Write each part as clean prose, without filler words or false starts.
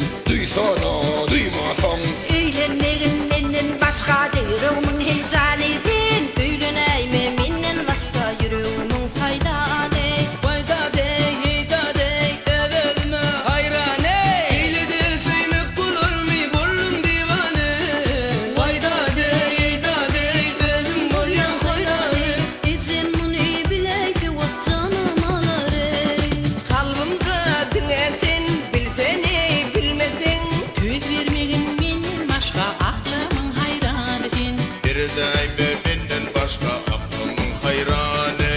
duysana duymasan. Öýlenmegin menden başga yüreğimin heyecanıydın. Öýlenäýme menden başga yüreğimin faydany. Fayda dey, heyda dey, ezelme hayrane. Eyle de söymek bulur mi bollum divane. Fayda dey, heyda dey, özüm bolyan hayrane. Ecem muny bileydi watjanam alary. Kalbimga dinesen, bilseni bilmesen. Söz vermegin menden başga aklymyň hayranyydın. Birdäýme menden başga aklymyň hayrany.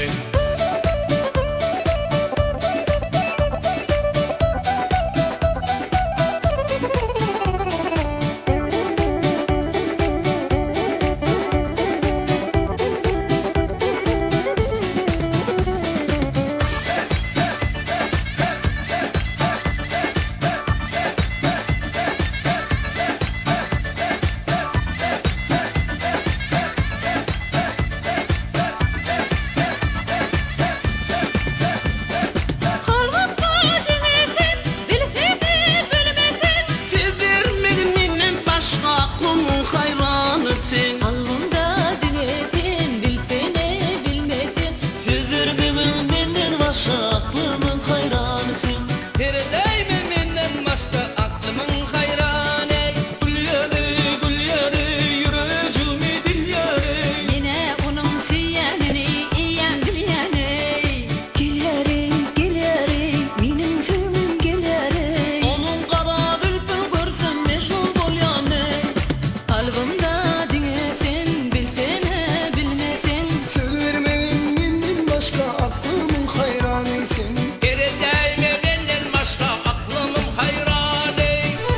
Söz vermegin menden başga aklymyň hayranysin. Alnımda dinesen, bilsene bilmesen. Söz vermegin menden başga aklymyň hayranysin. Birdäýme menden başga aklymyň hayrany. Gülýäri, gülýäri, yüreğimi dilyäri. Mene onun süýänini iýen bilýäni. Gelýäri, gelýäri, menim söýgüm gelýäri. Onun kara zülfün görsem meşhur bolyany. Alnımda dinesen, bilsene bilmesen. Söz vermegin menden başga aklymyň hayranysin. Birdäýme menden başga aklymyň hayrany.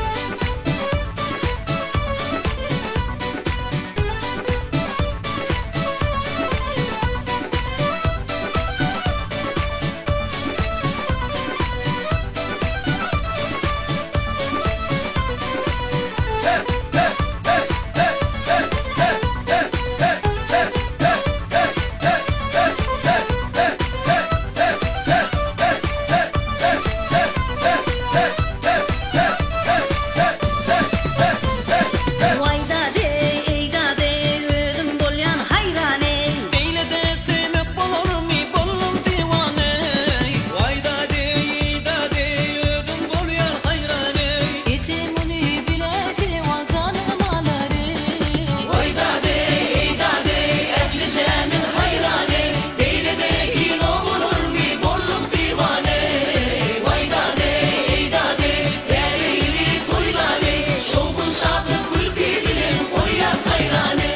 Wayda dey, eýda dey, özüm bolýan hayrany. Eyle de sevmek bolur mi bollum divane. Vayda dey, da dey, özüm bolýan hayrany. Ecem muny bileydi watjanam alary. Vayda dey, da dey, ehli cemin hayrany. Eyle de kino bolur mi bollum divane. Vayda dey, da dey, dereyli toylany. Şovkun şadlık ülke bilen koyar hayrany.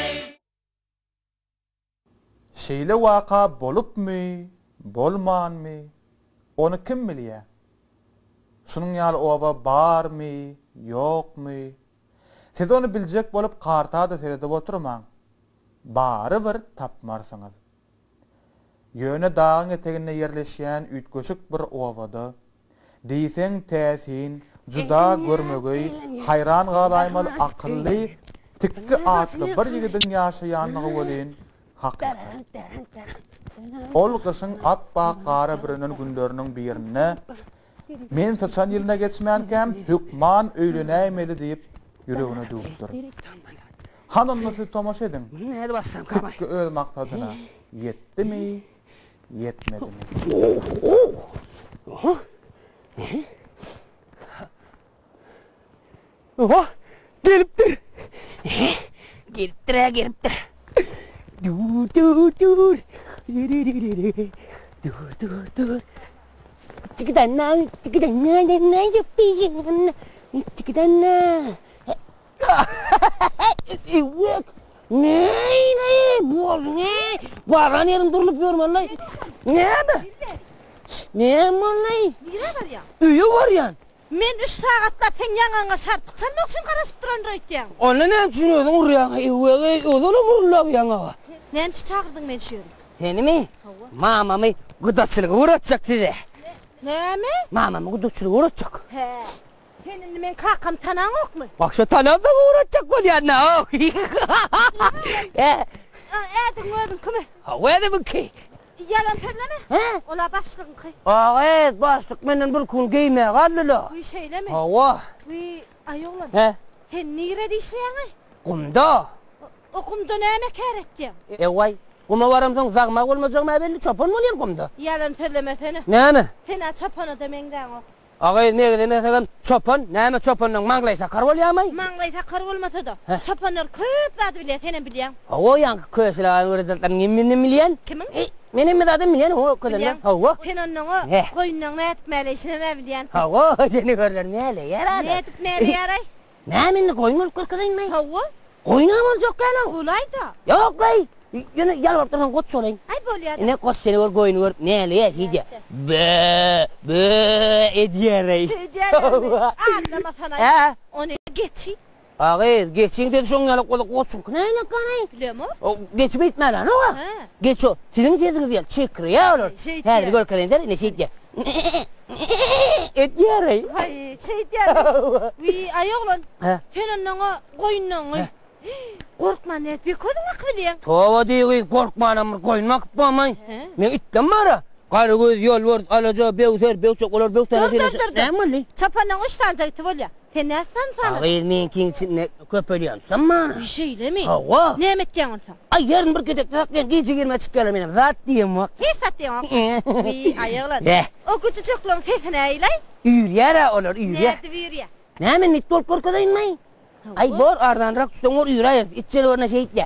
Şeýle waka bolupmy, bolmanmy? Onu kim bilýär? Şunuň ýaly oba barmy, ýokmy? Siz onu biljek bolup kartada seredip oturmaň. Bary bir tapmarsyňyz. Ýöne dağın eteginde yerleşýän ütköşük bir obada diýseň täsin juda görmegi, hayran galaýmaly akylly, tikki atly bir ýigidin ýaşaýanlygy bolýan hakykat. Ol kışın atbaq qara birinin günlerinin birine men saçan ýylyna geçmänkem hükman öýlenäýmeli diýip yüreğine dugupdyr. Hananly siz tomaşa edin. Hadi bassam kamay. Tikki öz maksadyna ýetdimi, ýetmedimi? Oha! Gelipdir. Gelipdir. Dur. Dur. Çıkıdanna. Evet. Ne? Boz ne? Baran yerim durulup yorum vallahi. Ne abi? Ne vallahi? Nire var ya? Üye var ya. Men 3 saatla pen ýaňaňa sarpyk. Sen noksun garaşyp duran öýtdäň. Onu ne düşünüyorsun oraya? Evet, o da vurulap yaňa. Näme çağırdın men şu? Seni mi? Mamamı gıdaçılığı uğratacak dedi. Näme? Mamamı gıdaçılığı uğratacak. He. Senin men kakam tanan okmy? Bak şu tanam da uğratacak bol yana. Ädim ödüm kimi? Ha, öyle mi ki? Yalan söyleme. He? Ola başlığın kıy. Evet, başlık menden bir kun giymeye kaldılar. Bu şeyle mi? Hava. Bu ayoğlan. He? Sen nirede işleyen ay? Kumda. Okumda neyme kereteceğim? Vay. Kuma varamsan zagmak olmayacak mı belli çapan mı oluyor kumda? Yalan söyleme seni. Ne mi? Sena çapana demenden o. Ağay ne demesem çopan, ne mi çopanın manglaysa kar olyamay? Manglaysa kar olmasa da. Heh. Çapanlar köp zadı bile senin biliyen. O yankı köysüler öğretirler yeminini milyen. Kimin? Benim mi dadım milyen o kadar. Hava. Sen onun Heh. koyunun ne etmeli işine mi biliyen? Hava seni görürler ne yarar? Ne etmeli yaray? Ne minni koyun kırkadın mı? Hava? Koyunamam çok gelen. Kolay da. Yok lay. Yine gel ortadan kot sorayım. Ay böyle ya. Ne koş seni var koyunu var. Ne ya şeyce. Be ediyerey. Şey diyelim. Anlama sana. He? Onu geçi. Ağay geçin dedi son yalık ola kotsun. Ne kanay? Biliyor musun? O geç bitme lan o. He. Geç o. Sizin sesiniz ya çıkır ya olur. Şey Her diye. gör kalender ne şeyce. Ediyerey. Ay şey diyelim. Bir ayoğlan. He. Senin ona koyunun. Korkma ne bir kodun akıllıyan. Tova değil korkma anamır koymak yapamay. He. Men ittem bara. Karı göz yol var alaca bevser bevçok olur bevser. Dur. Ne mi? Çapanın uç tanecekti böyle. Sen ne sanırım? Ağay men kinsin köpeliyorsun sen bana. Bir şeyle mi? Hava. Ne emekliyorsun sen? Ay yarın bir gidek taklen gece girme çıkalım benim. Zat diyeyim bak. Hiç satıyorsun. Bir ayoğlan. Ne? O küçücüklüğün sesine eylay. Üryara olur ürya. Nerede bir ya? Ne mi nit tol korkadayın may? Ay bor ardan rak tutan or üryar. İçeri orna şey itle.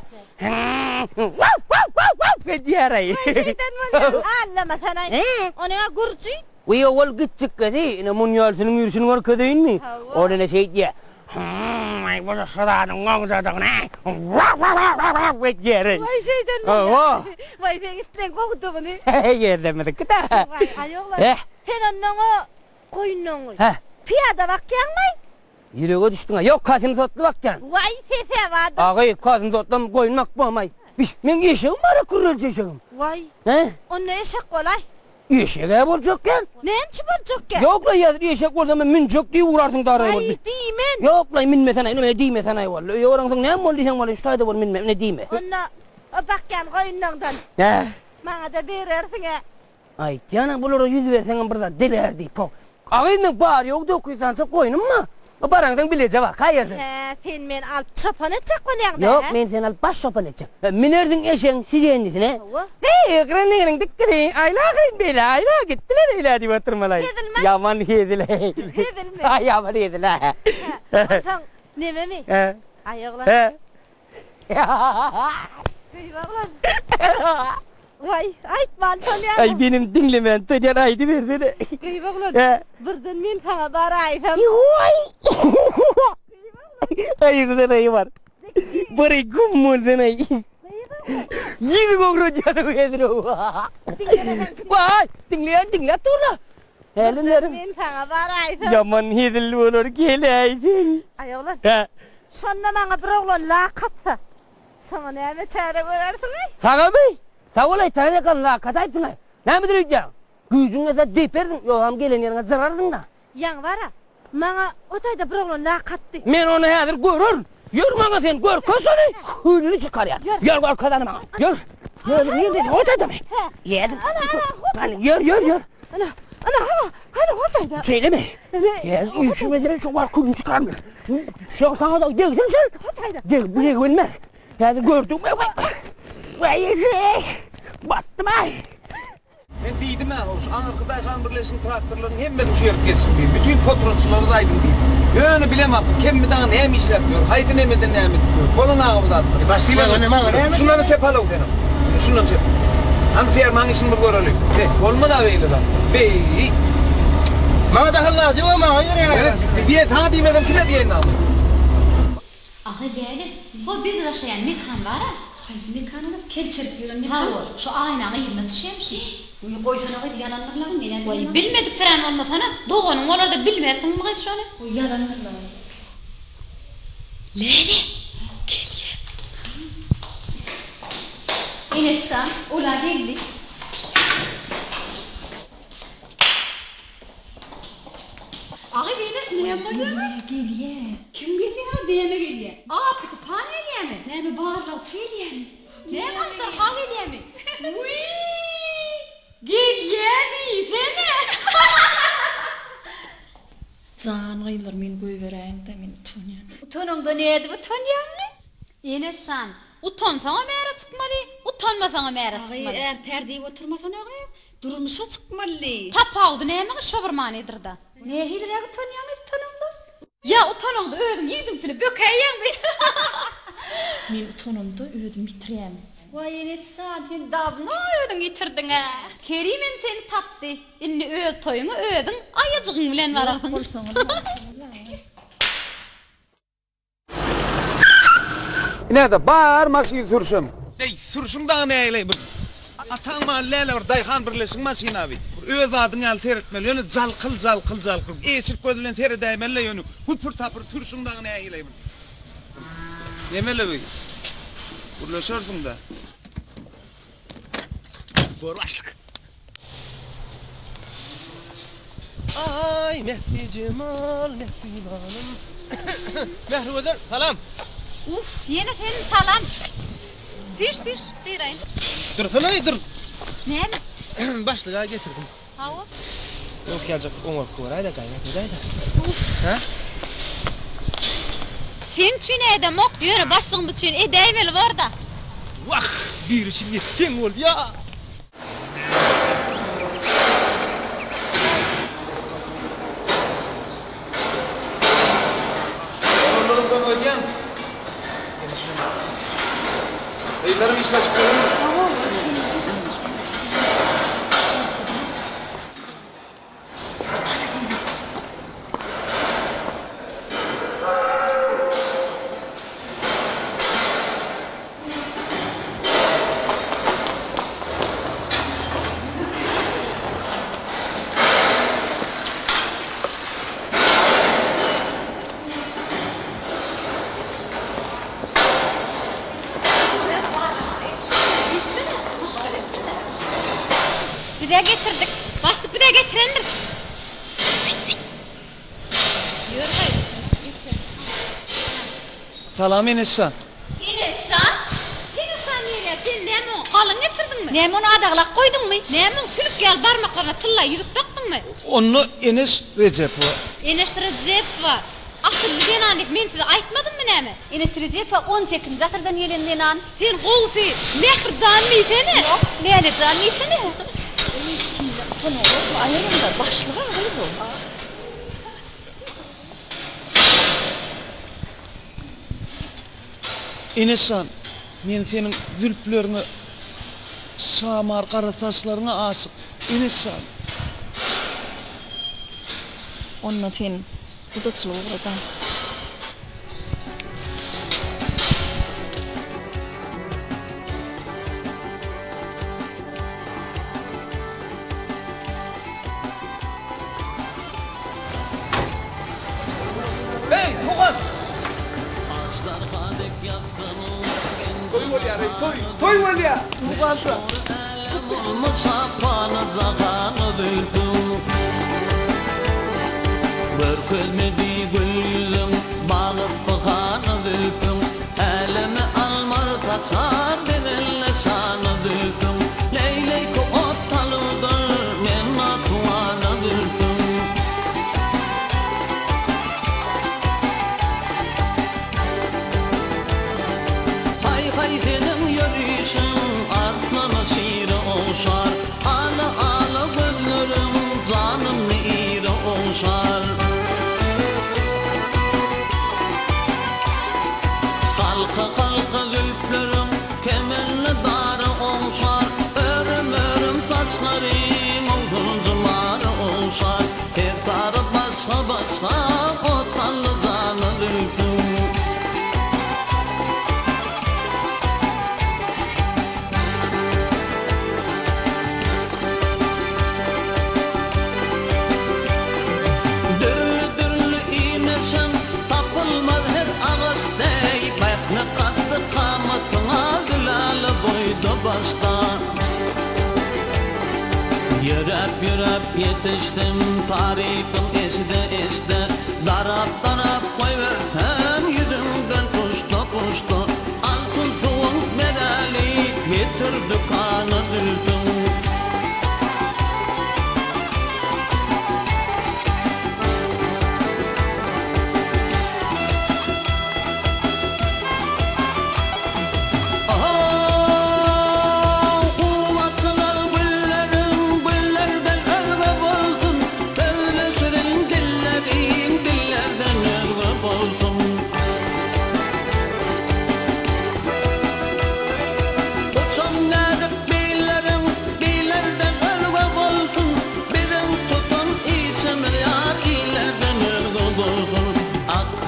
Fediyarayı. Şeyden böyle. Anlama sana. Ne? Ona gurcu. Uy oğul gittik kedi. Ne mun yalsının yürüsünün arkadayın mı? Hava. Orna şey itle. Ay bu da sıranın ağzadağına. Fediyarayı. Vay şeyden Hava. böyle. Vay sen gittin koktu bunu. Yerdemedik kıta. Vay ayoğlan. Eh. Sen ona koyunun. Heh. Piyada bakyan mı? Yüreğe düştün ha. Yok kasım sotlu bakcan. Vay sese vardı. Ağay kasım sotlam koymak bulmay. Men eşeğim var kurulcu eşeğim. Vay. He? Onun eşek kolay. Eşeğe bulacak gel. Neyim çıpırcık ya? Yok lan yazır eşek olsa ben min çok diye uğrarsın da arayı Ay oldu. değimin. Yok lan minme sana ne diyme sana vallahi. Yoğuransın ne oldu sen vallahi şurada var minme ne diyme. Ona o bakyan koyunundan. He. Bana da verirsin ya. Ay canım bulur yüz versen burada delerdi. Ağayının bağır yok dokuysansa koyunum mu? O barandan bilece bak hayırdır. He sen men alıp çapan edecek konuyan Yok men sen al baş sopan edecek. Minerdin eşeğin sizeğindisine. Hava. Hey, krenlerin dikkati. Aylakın bile, ayla gittiler öyle diye oturmalar. Yedilmez. Yaman yediler. Yedilmez. Ay yaman yediler. Sen neme mi? He. Ayoğlan. He. Eyvallah. Vay aytman tanıyan. Ay benim dinlemen tücer aydı versene. Eyvallah. He. Birden men sana bara ayfam. Vay. Ay güzel ayı var. Bari gummurdan ay. Yedi gogro canı vedro. Vay dinleyen turla. Helinlerim. Men sana bara ayfam. Yaman yedil olur gele aysin. Ayoğlan. He. Sonra bana bir oğlan lakatsa. Sana neme çare görersin ay? Sağa bey. Sağ olay tane kan la kataysın ay. Ne mi diyeceğim? Gücün esa deyip verdin. Yok ham gelen yerine zarardın da. Yan var ha. Bana otayda bir oğlan lakattı. Men onu hazır görür. Yürü bana sen gör kösünü. Hülünü çıkar ya. Yürü gör kazanı bana. Yürü. Yürü yürü. Otayda mı? Yedim. Hani yürü. Ana otayda. Söyleme. Ya üşümediler şu var kulunu çıkarmıyor. Şu sana da değilsin sen. Otayda. Değil buraya güvenme. Hazır gördüm. Vay şey. Battım ay. Ben deydim ha, arkadaşlar birleşim traktörlerin hemen şu yer geçsin diye. Bütün patronçuları da aydın diye. Öyle bilemem, kim bir daha ne mi işletmiyor, haydi ne mi de ne mi diyor. Kolun ağımda attı. Başıyla ne? Şunları çepalı okuyalım. Şunları çep. Hani firmanın işini bir görelim. Olma da böyle da. Bey. Bana da hırlar diyor ama hayır ya. Evet, diye sana demedim kime diye ne aldım. Aha geldi. Bu bir de şey mekan var ha. Hayır mekanı keçirip yürüyen mekan var. Şu aynağı yerine düşüyormuş. Uyu koysana koydu yalanlarla mı neler? Vay bilmedik falan olmasana. Doğanın orada bilmersin mi kız şöyle? Uy yalanlarla. Leyli. Geliyor. İnesan ula geldi. Ay Enes ne yapmadın mı? Geliyor. Kim geliyor? Diyeme geliyor. Aa kütüphaneye mi? Ne mi bağırlar söyleye mi? Ne başlar hal ediyor mi? Uyyy. Gel yani seni. Can gıylar men göýberäň de men utanýan. Utanımda neydi bu tanıyanlı? Eneşan, utansana mera çıkmalı, utanmasana mera çıkmalı. Eğer perdeye oturmasan ağay, durmuşa çıkmalı. Tapağdı neyme şavırman edir da. Ne hilere utanyan edi tanımda? Ya utanımda ödüm yedim seni bökeyen beni. Men utanımda ödüm bitirýän. Vay Eneşan, sen davno ödün yitirdin ha. Kerimen seni tapdı, inni öd toyunu ödün, ayacığın bilen varasın. Näde bar maşyny sürşüm. Ey sürşüm dağı näýle bir. Ataň mahalleler daýhan birleşik maşynawy. Öz adyny al seretmeli, ýöne jalkyl. Eşip göz bilen seredäýmeli ýöne. Hupur tapır sürşüm dağı näýle bir. Yemeli bir. Burlaşarsın da. Borlaştık. Ay Mehdi Cemal, Mehdi Hanım. Mehrueder, salam. Uf, yine senin salam. Fiş, dirayın. Dursana dur. Ne mi? Başlığa getirdim. Hava? Yok yalacak, onu korayda gayret edeydi. Uf. Ha? Sen için edem ok diyor, başlığın bütün edemeli var da. Vah, bir işin yetkin oldu ya. Onların ben ödeyem. Eylerim işleşip görüyorum. Bir de getirdik. Başlık bir de getirendir. Yürü hayır. Salam Eneşan. Eneşan? Eneşan nereye? Sen Nemon kalın getirdin mi? Nemon'u adağlak koydun mu? Nemon sülük gel parmaklarına tılla yürüp taktın mı? Onu Enes Recep var. Enes Recep var. Akıllı denanik men size aytmadım mı nemi? Enes Recep var 18. asırdan gelen denan. Sen kovsi, mehir canlı seni. Yok, Leyla canlı seni. Ayarında başlığa ağır bu. Eneşan, men senin zülplerini, şamar kara saçlarına aşık. Eneşan. Onunla senin bu da çılığı burada. Hey, Tuğan! Toy var ya, toy var ya! Tuğan şu an. Görkezmedi gül yüzüm, bağıp bakana döküm. Elime almar kaçar, denelle şana döküm. Leylek ot talıdır, men atuana döküm. Hay hay senin yürüyüşün, aklına şiiri olşar. Ala ala gözlerim, canım iri olşar. Kalka zülplerim, kemenle darı olşar. Örüm saçlarım, oğlum cımarı olşar. Her tarı başka, o tallı zanı döküm. Dördürlü iğneşen, tapılmaz her ağaç dey. Ne katlı kamatına gülali boyda basta. Yürüp yetiştim, tarifim esde. Darap koyversen yüzümden puştu. Altın soğuk medali getirdi kanı düldüm.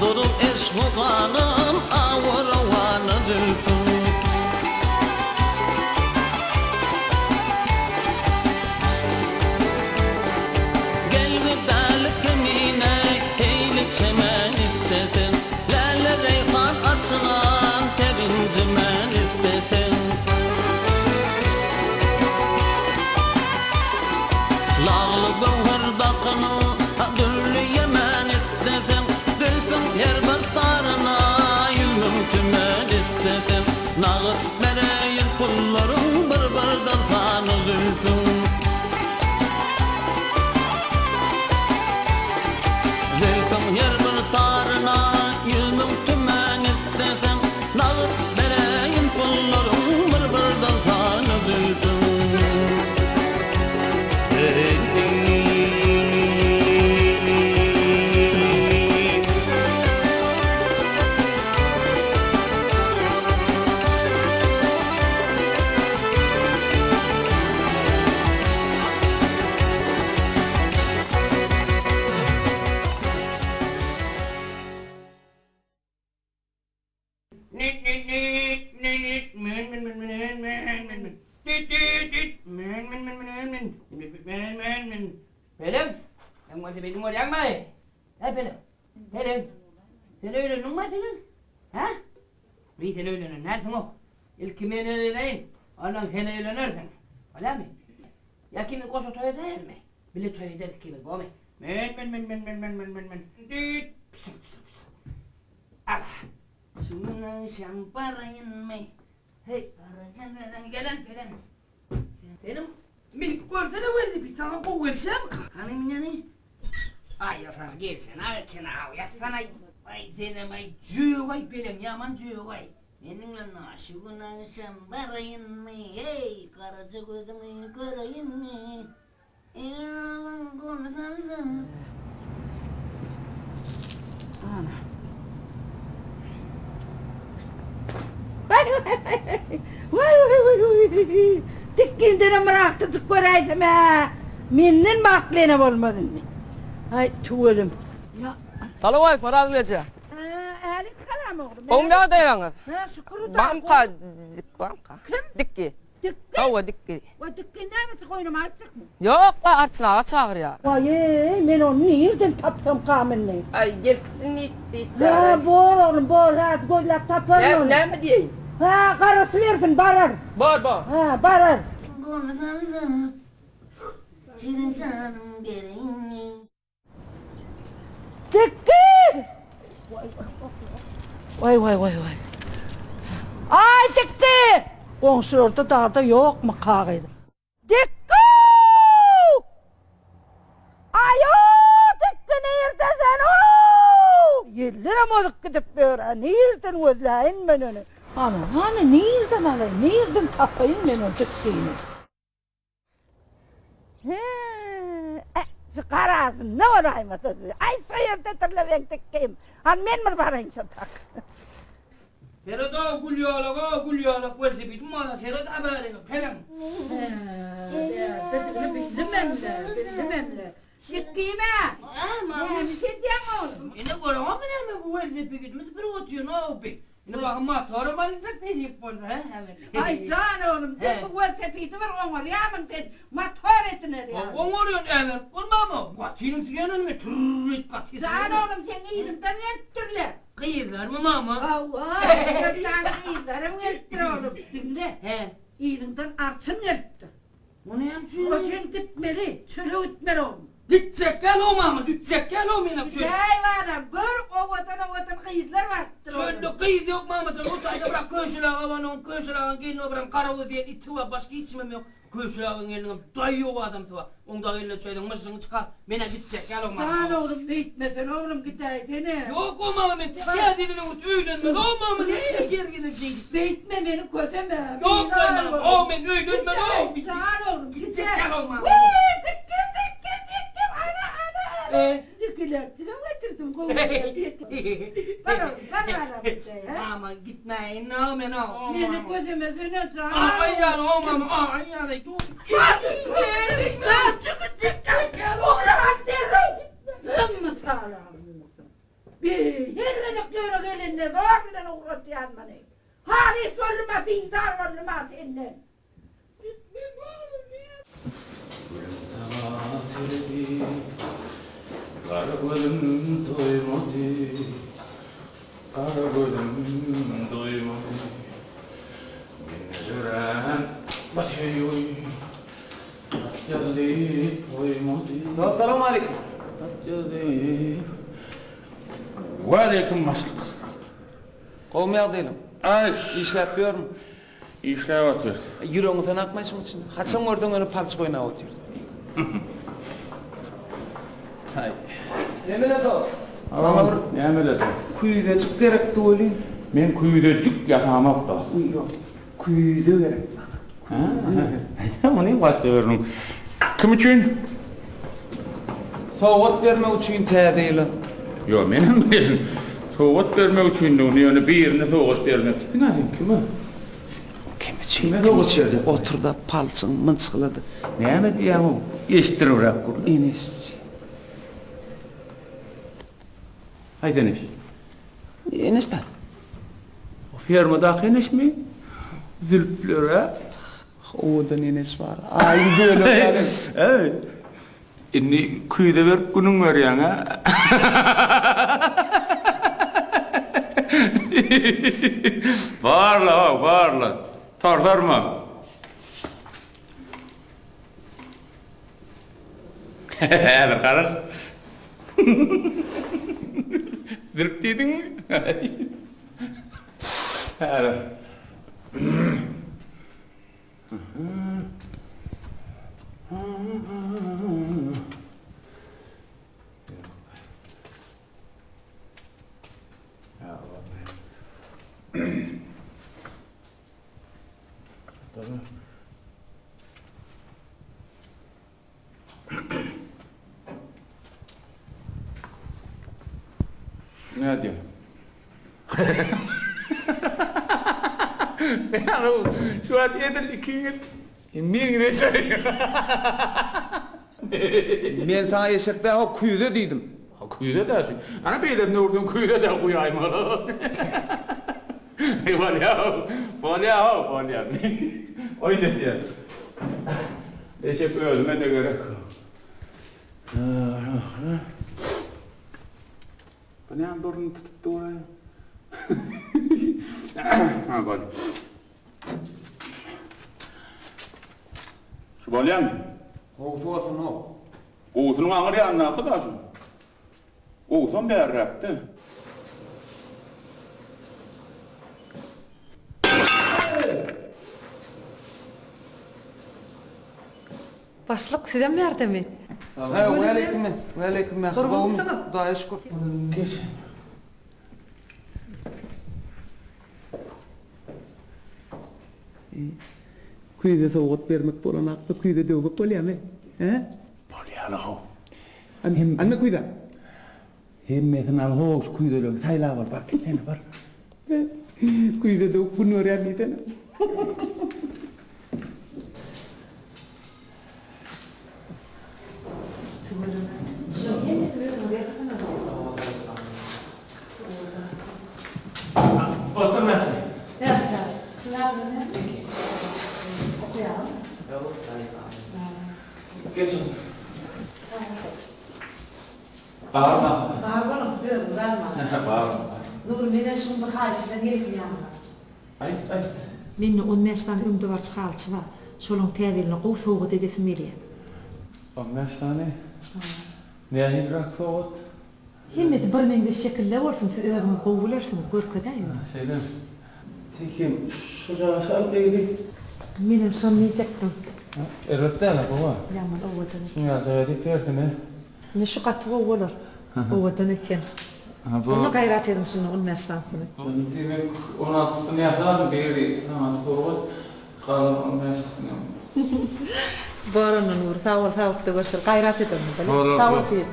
Durul eş muğanım avur avanı dülpün Gelgi dali kemine eyli çemen ittetin Lale reyhan açılan tevincimen ittetin Lağlı gövher bakını dürlü yemen ittetin Dülpün her bir tarına yılmım tümen ittetin Nağıt bereyin kullarım bir dalfanı dülpün Dülpün her bir tarına yılmım tümen ittetin Nağıt bereyin kullarım bir dalfanı dülpün Pelem, yang masih bingung mau yang mai? Pelem, Pelem, sen öyle numma Pelem? Ha? Bir sen öyle nersin o? İlk kimin öyleyim? Ondan sen öğlenirsin. Öyle mi? Ya kimi koşu toy eder mi? Bile toy eder kimi bu mu? Men. Düt. Ah. Şunun şamparayın mı? Hey, aracan gelen Pelem. Benim minik görsene verdi bir tane bu versem hani yani ay ya gelsin ay kena ya sana ay senem ay cüy vay Pelem yaman cüy vay benimle aşığına şambarayın mı hey karaca gözümü göreyim mi yaman konuşamsın ana vay Tikkindirim bıraktı göreydim ha. Menden baklene olmadın mı? Ay tuğulum. Ya. Salam aleyküm razılayacağım. Alik kalam oğlum. Oğlum ne dayanız? Ha şükür da. Banka. Kim? Dikki. Dikki? Tava dikki. O dikkinden mi koynum artık mı? Yok la arçınağa çağır ya. Vay men onu nereden tapsam kamille? Ay gelsin itti. Ya bol oğlum bol hadi gözlep tapar onu. Ne mi diyeyim? Ha karısı verdin barar. Var. Ha barar. Konuşamsın Şirin canım gelin Dikki! Vay. Ay Dikki! Komşu orada dağda yok mu kağıydı? Dikki! Ayo Dikki neredesin o? Yerlerim olup gidip böyle nereden gözleyin ben onu? Hani nereden alayım? Nereden tapayım ben o Dikki'ni? Çıkar ağzını, ne olayım atası? Ay sayırda tırla Dikki'yim. Han men mi barayım satak? Serada gülüyorlar, verdi bir dumana serada haberini, Pelem. Bilmem de. Dikki'yim ha? Ne diyeceğim oğlum? Ne görüyorum ama ne mi bu verdi bir gitmesi bir otuyor ne oldu? Ne bakın motorum alacak ne diyeyim burada ha? Ay can oğlum, Dikki bu sepeti var onlar yağmın sen motor etiner ya. Ongoruyor evet, olma mı? Gatinin siyanın mı? Tırrrrt gatinin. Can oğlum sen iyilikten ettirler. Kıyırlar mı mama? Allah, sen iyiliklerim ettir oğlum. Şimdi iyilikten artsın etti. O ne yapıyor? O sen gitmeli, şöyle gitmeli oğlum. Gidecek gel o mama, gidecek gel o benim şöyle. Gel var gör o vatan kıyızlar var. Şöyle kıyız yok mama sen otayda bırak köşelağın gelin o bırak karavu diye iti var başka içmem yok. Köşelağın eline dayıyor o adam sıva. Onda eline söyledin mısırını çıkar. Bana gidecek gel o mama. Sen oğlum bitmesin oğlum gideyi seni. Yok o mama ben geldiğini unut öğlenme. O mama nereye geri gidecek? Bitme benim közeme. Yok mama o ben öğlenme o. Sen oğlum gidecek gel o mama. Çıkılar getirdim bana bir şey ha? Ama gitmeyin no me no. Benim gözüme seni sağ. Ay ya o mama ay ya da dur. Çıkın gel o rahat değil. Amma sağlam. Helvedik diyor gelinle, zorla uğraş yanmanı. Halis olma, pintar olma senden. Kara gözüm doymadı, kara gözüm doymadı. Beni gören bakıyor, geldi doymadı. Selamun aleyküm. Geldi. Ve aleyküm maşlık. Kovmayak değilim. Ay, İşletiyorum. işler atıyor. Yüreğinizden akmayışım için. Haçan oradan öyle palçık oynayıp oturuyor. Hay. Yemin ol. Ama ne emeledim? Kuyuda çık gerek de olayım. Men kuyuda cuk yatamap da. Yok. Kuyuda gerek. Ha? Onu başka veririm. Kim için? Soğuk vermek için te değil. Yo, benim bilim. Soğuk vermek için de onu yani bir yerine soğuk vermek istin ha, kime? Kim için? Otur da palçın mınçıkladı. Ne mi diyem o? Eşittir bırak kur. İniş. Haydi eniş. İniş de. O firmadaki eniş mi? Zülplere. Oğudan iniş var. Ay böyle var. Evet. Inni kuyuda ver bunun var yani ha. Varla. Tartarma. Evet, karış. Zırp dedin mi? Evet. Ne diyor? Yani şu an yedir ikiniz. Miyine söylüyor. Ben sana eşekten o kuyuda dedim. Kuyuda dersin. Ana beyler ne vurdun kuyuda da kuyayım. Valya. Oyna diye. Teşekkür ederim. Ben de gerek. Bu ne burnunu tutup da oraya? Ha bak. Şu balya mı? Olsun o. Oğuz'un ağır yanına arkadaşım. Oğuz'un berraktı. Başlık size mi yardım et? Ve aleyküm. Kurban sana. Daha şükür. Geç. Kuyuda soğuk vermek bolan aklı kuyuda dövmek bolya mı? He? Bolya la. Anne kuyuda. Hemmetin al hoş kuyuda tayla var bak gene var. Kuyuda dövmek bunu oraya neyden? Otur lan. Geç otur. Bağırma. Bağırma, biraz uzarma. Bağırma. Nur, mene şunu karşıdan gelip yanına. Ay. Menne onnestan ümde var çıkalçı var. Şolun tədilini qov soğuğu dedesim eliye. 15 tane. Ne hidrak soğut? Hemmeti bir mende şekille olsun, siz özünüz qov bulersiniz, görkədəyim. Şeyden. Tekim şuraya sal değdi. Menem sonmayacakdım. Erötte la baba. Yaman ovatını. Şunu yazaydı persine. Ne şu katı qov olur. Ovatını ken. Onu gayret edin şunu onnestan. Demek 16'sını yaptılar biri sana soğut. Kalan 15'sini. Baranın Nur, sağ ol da görüşür. Gayret edin. Sağ ol siz.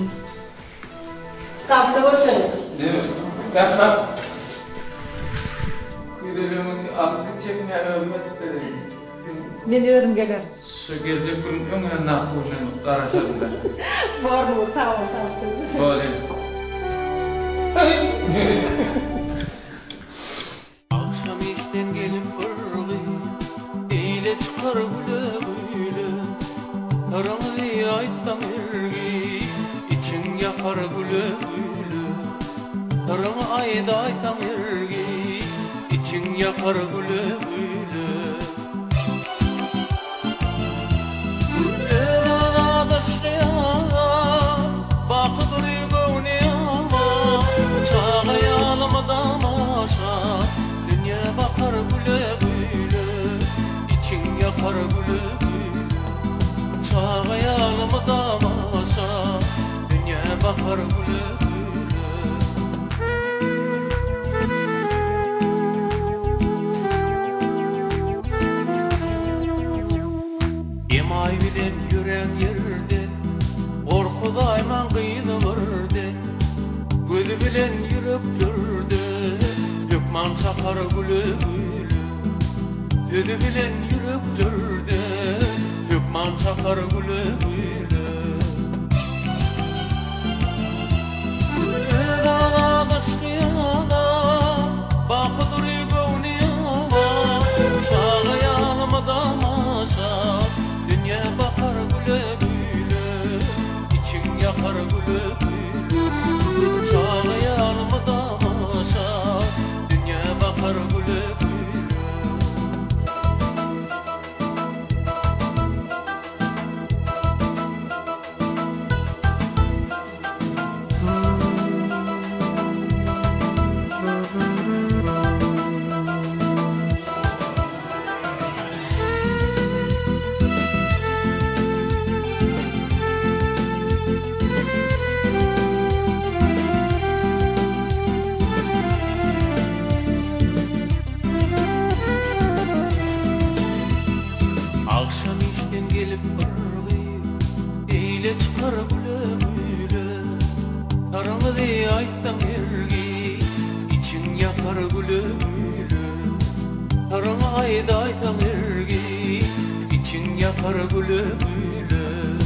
Sağ ol da görüşür. Kalk. Kuyudelerimin aklı çekmeye ölmedikleri. Men özüm gelir. Şu gelecek günün ön yanına koşun, karaşarımda. Var Nur, sağ ol. Böyle. Akşam işten gelip bırgı eyle çıkar güle güle Tarağını ayttan ergi için yakar güle güle Tarağını ayttan ergi için yakar güle güle Elada şıyada bakıdır yügevniyama Çağayalım damaşa dünya bakar güle güle için yakar güle güle Çağayalım damaşa dünya bakar güle güle Emay bilen yüren yerden Korku dayman kıydı birden Gözü bilen yüreklerde Hükman sakar güle güle Gözü bilen yüreklerde Hükman sakar güle güle Dağda şıyada bakıdır yügevniyama Çağayalım damaşa dünya bakar güle güle için yakar güle güle Çağayalım damaşa dünya bakar güle güle Akşam işten gelip bırgı eyle çıkar güle güle Tarağını ayttan ergi için yakar güle güle Tarağını ayttan ergi için yakar güle güle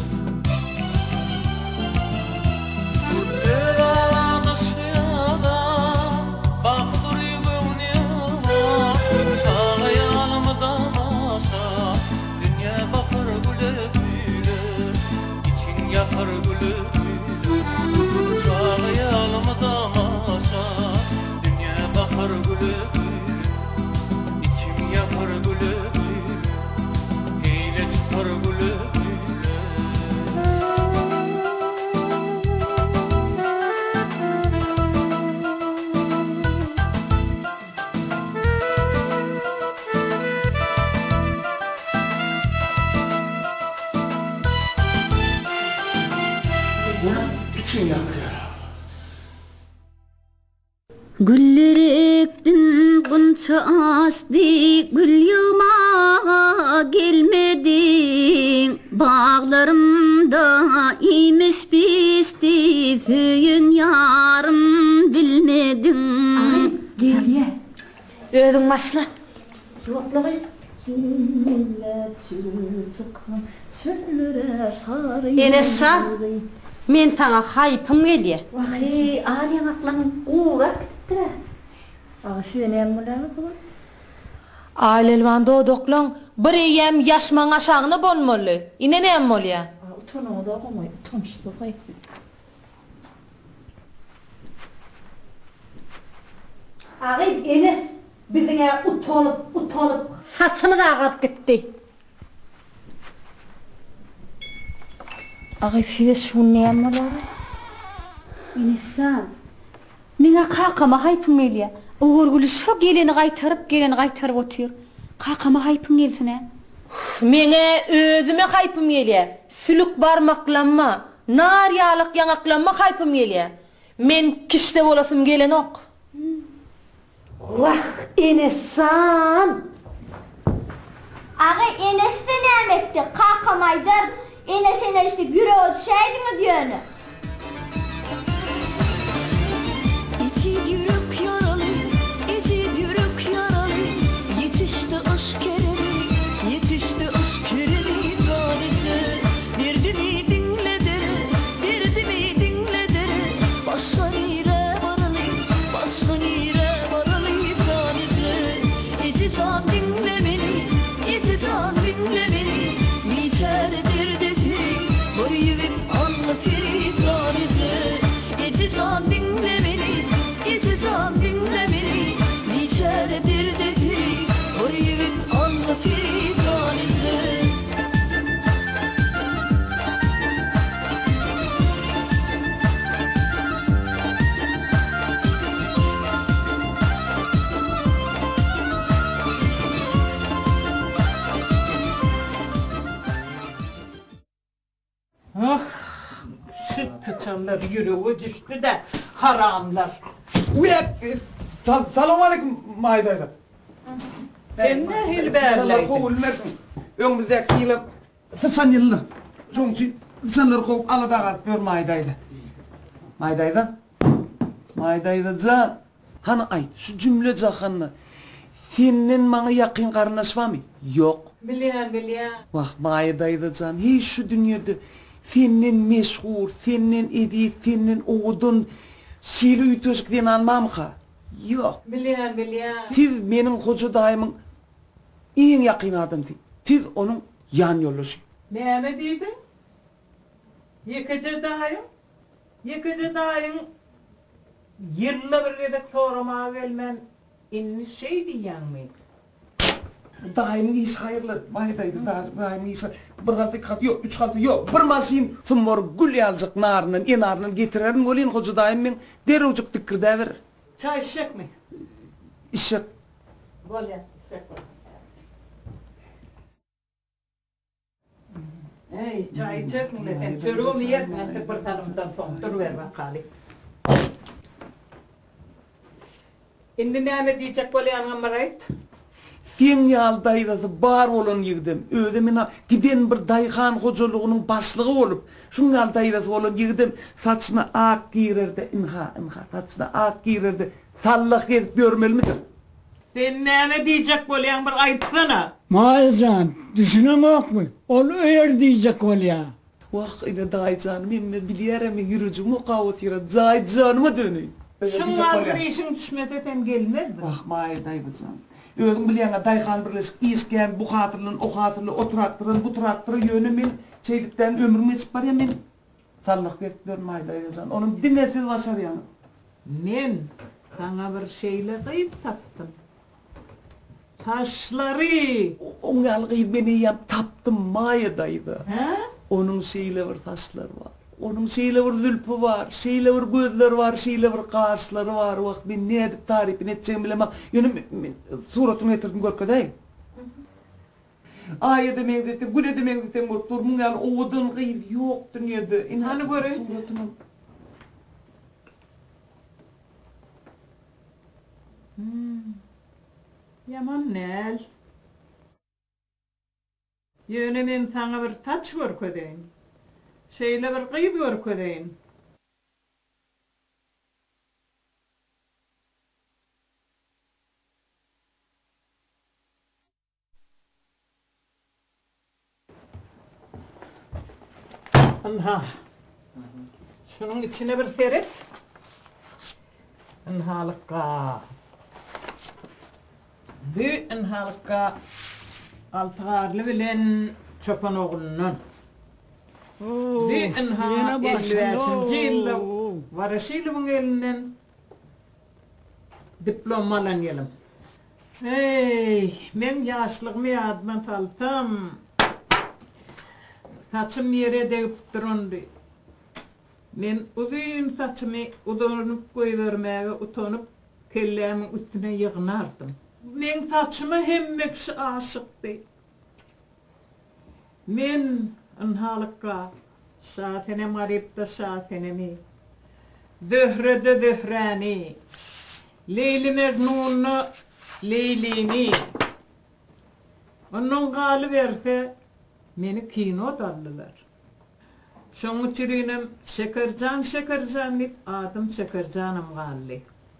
Elada şıyada bakıdır yügevniyama Çağayalım damaşa dünya bakar güle güle için yakar güle güle Çağayalım damaşa dünya bakar güle güle için yakar güle güle eyle çıkar güle güle İçin yakıyor. Gülleri ektim bunça asdı gül yılma gelmedin Bağlarımda imiş pişti höyün yarım bilmedin Ay gel ye. Ödün başla. Yoklama. Enessan, men sana haypım geliyor. Vahi ağlayan aklanın uğrak gittiler. Ağası ne emulalı bu? Ailelvan doğduklan bir yem yaşman aşağına bolmalı. İne ne emmalı ya? Utan o da olmayı, utan işte o haypı. Ağay Enes birine utanıp saçımı da ağat gitti. Ağay size şu ne emmalı? Enessan, mena kakama haypın geliyor. Uğur gülü şu geleni kaytarıp otuyor. Kakama haypın gelsin ha. Mene özüme haypım geliyor. Sülük barmaklanma, nar yağlık yanaklanma haypım geliyor. Men kişide olasım gelen ok. Vah Enessan! Ağa Enes de ne etti? Kalkamaydır. Enes yürü ölçeydi mi diyorsun? İçi yürük yaralı, içi yürük yaralı. Yetişti aşk keremi, yetişti aşk keremi tanrıcı. Derdimi dinle dere, derdimi dinle dere. Başka yere varalım, insanlar yüreği düştü de haramlar. Salam aleyküm Maydayda. Sen ne hilberleydin? İnsanlar kovulmersin. Önümüzdeki yılı sıçan yılını. Şunun için insanlar kovup alada kalkıyor Maydayda. Maydayda can. Hani ayt şu cümle cahanna. Senin bana yakın karnaş var mı? Yok. Bilýän. Bak Maydayda can. Hiç şu dünyada senin meşhur, senin edi, senin oğudun şiili ütözük diyen anmam ka? Yok. Bilýän. Siz benim koca dayımın en yakın adamsın. Siz onun yan yollusu. Näme diýdin? Yekece dayın yılla bir gedek sorama gelmen inni şey diýänmi? Dayımın iyisi hayırlı. Maydayda dayımın iyisi. Bir kaltı katı yok, 3 kaltı yok. Bir masin tüm var gül yazık narının, en narının getirerim. Olin koca dayımın derevcik tıkkırda verir. Çay içecek mi? İşte. Bolya, içecek mi? Hey, çay içecek mi? Sen çörüğümü yer, ben de bir tanımdan son. Dur ver bakalım. Indi näme diýjek bolýan Maryt? Sen yal daýdasy bar bolan ýigdim. Özümine giden bir daýhan hojalygynyň başlygy bolup, şuň yal daýdasy bolan ýigdim. Saçyna ak girerdi, inha, saçyna ak girerdi. Tallyk gelip görmelmidir? Sen näme diýjek bolýan bir aýtsana. Maýjan, düşünemokmy? Ol öýer diýjek bolýar. Wah, ine daýjan, men bilýärem, ýürüjüm mukawat ýere, daýjanyma dönüň. Şunlar bir işin düşmesem gelmezdi. Bak Maydaydan. Özüm bilýän daýhan birleşik isken bu hatyrlyň o hatyrly o traktoryň bu traktory ýöne men çeýdikden ömrüm geçip barýar men. Sallyk beripdir Maydaydan. Onuň dinesi başar ýany. Men sana bir şeyle gyýyp tapdym. Taşlary. Oň ýaly gyýyp meni ýa tapdym Maydayda. Ha? Onuň şeýle bir taşlary var. Onun şeýle bir zülpü var, şeýle bir gözleri var, şeýle bir gaşlary var. Wagt men ne edip tarifini etjegimi bilemem. Ýöne men suratyny getirdim görkedeýin. Aýa demegdi, güle demegdi tem durmuň ýaly owdun gyýyp ýok dünýede. Hani göreýin? Yaman näl. Ýöne men sana bir taç görkedeýin. Şeyle bir gyýyp görkedeýin. Anha. Şunun içine bir seret. Anhalıkka. Bu anhalıkka altıgarlı bilen çopan oğlunun. Bir anha 55-nji ýylda Waraşylyň elinden diplomalanyalım. Hey, men ýaşlygymy ýadyma salsam, saçym ýere degip durandy. Men uzun saçymy uzanyp goýbermäge utanyp kellämiň üstüne ýygnardym. Men saçyma hemme kişi aşykdy. Men anhalıkka şatene maripta şatenemi Zöhrede zöhrani Leyli Mecnun'u Leylini onun galı verse meni kino dallılar. Şoňa çirinem Şekercan dip adım Şekercanım galy.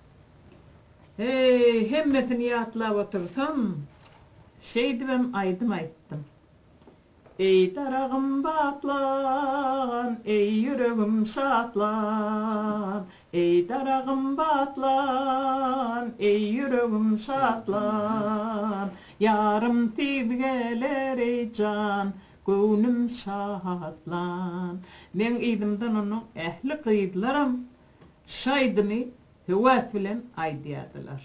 Hey, hemmetini ýatlap otursam şeýdibem aýdym aýtdym. Ey daragım batlan, ey yüreğim şatlan. Ey daragım batlan, ey yüreğim şatlan. Yarım tiz geler ey can, gönlüm şatlan. Men idimden onun ehli kıydılarım, şaydını hüvat bilen aydiyadilar.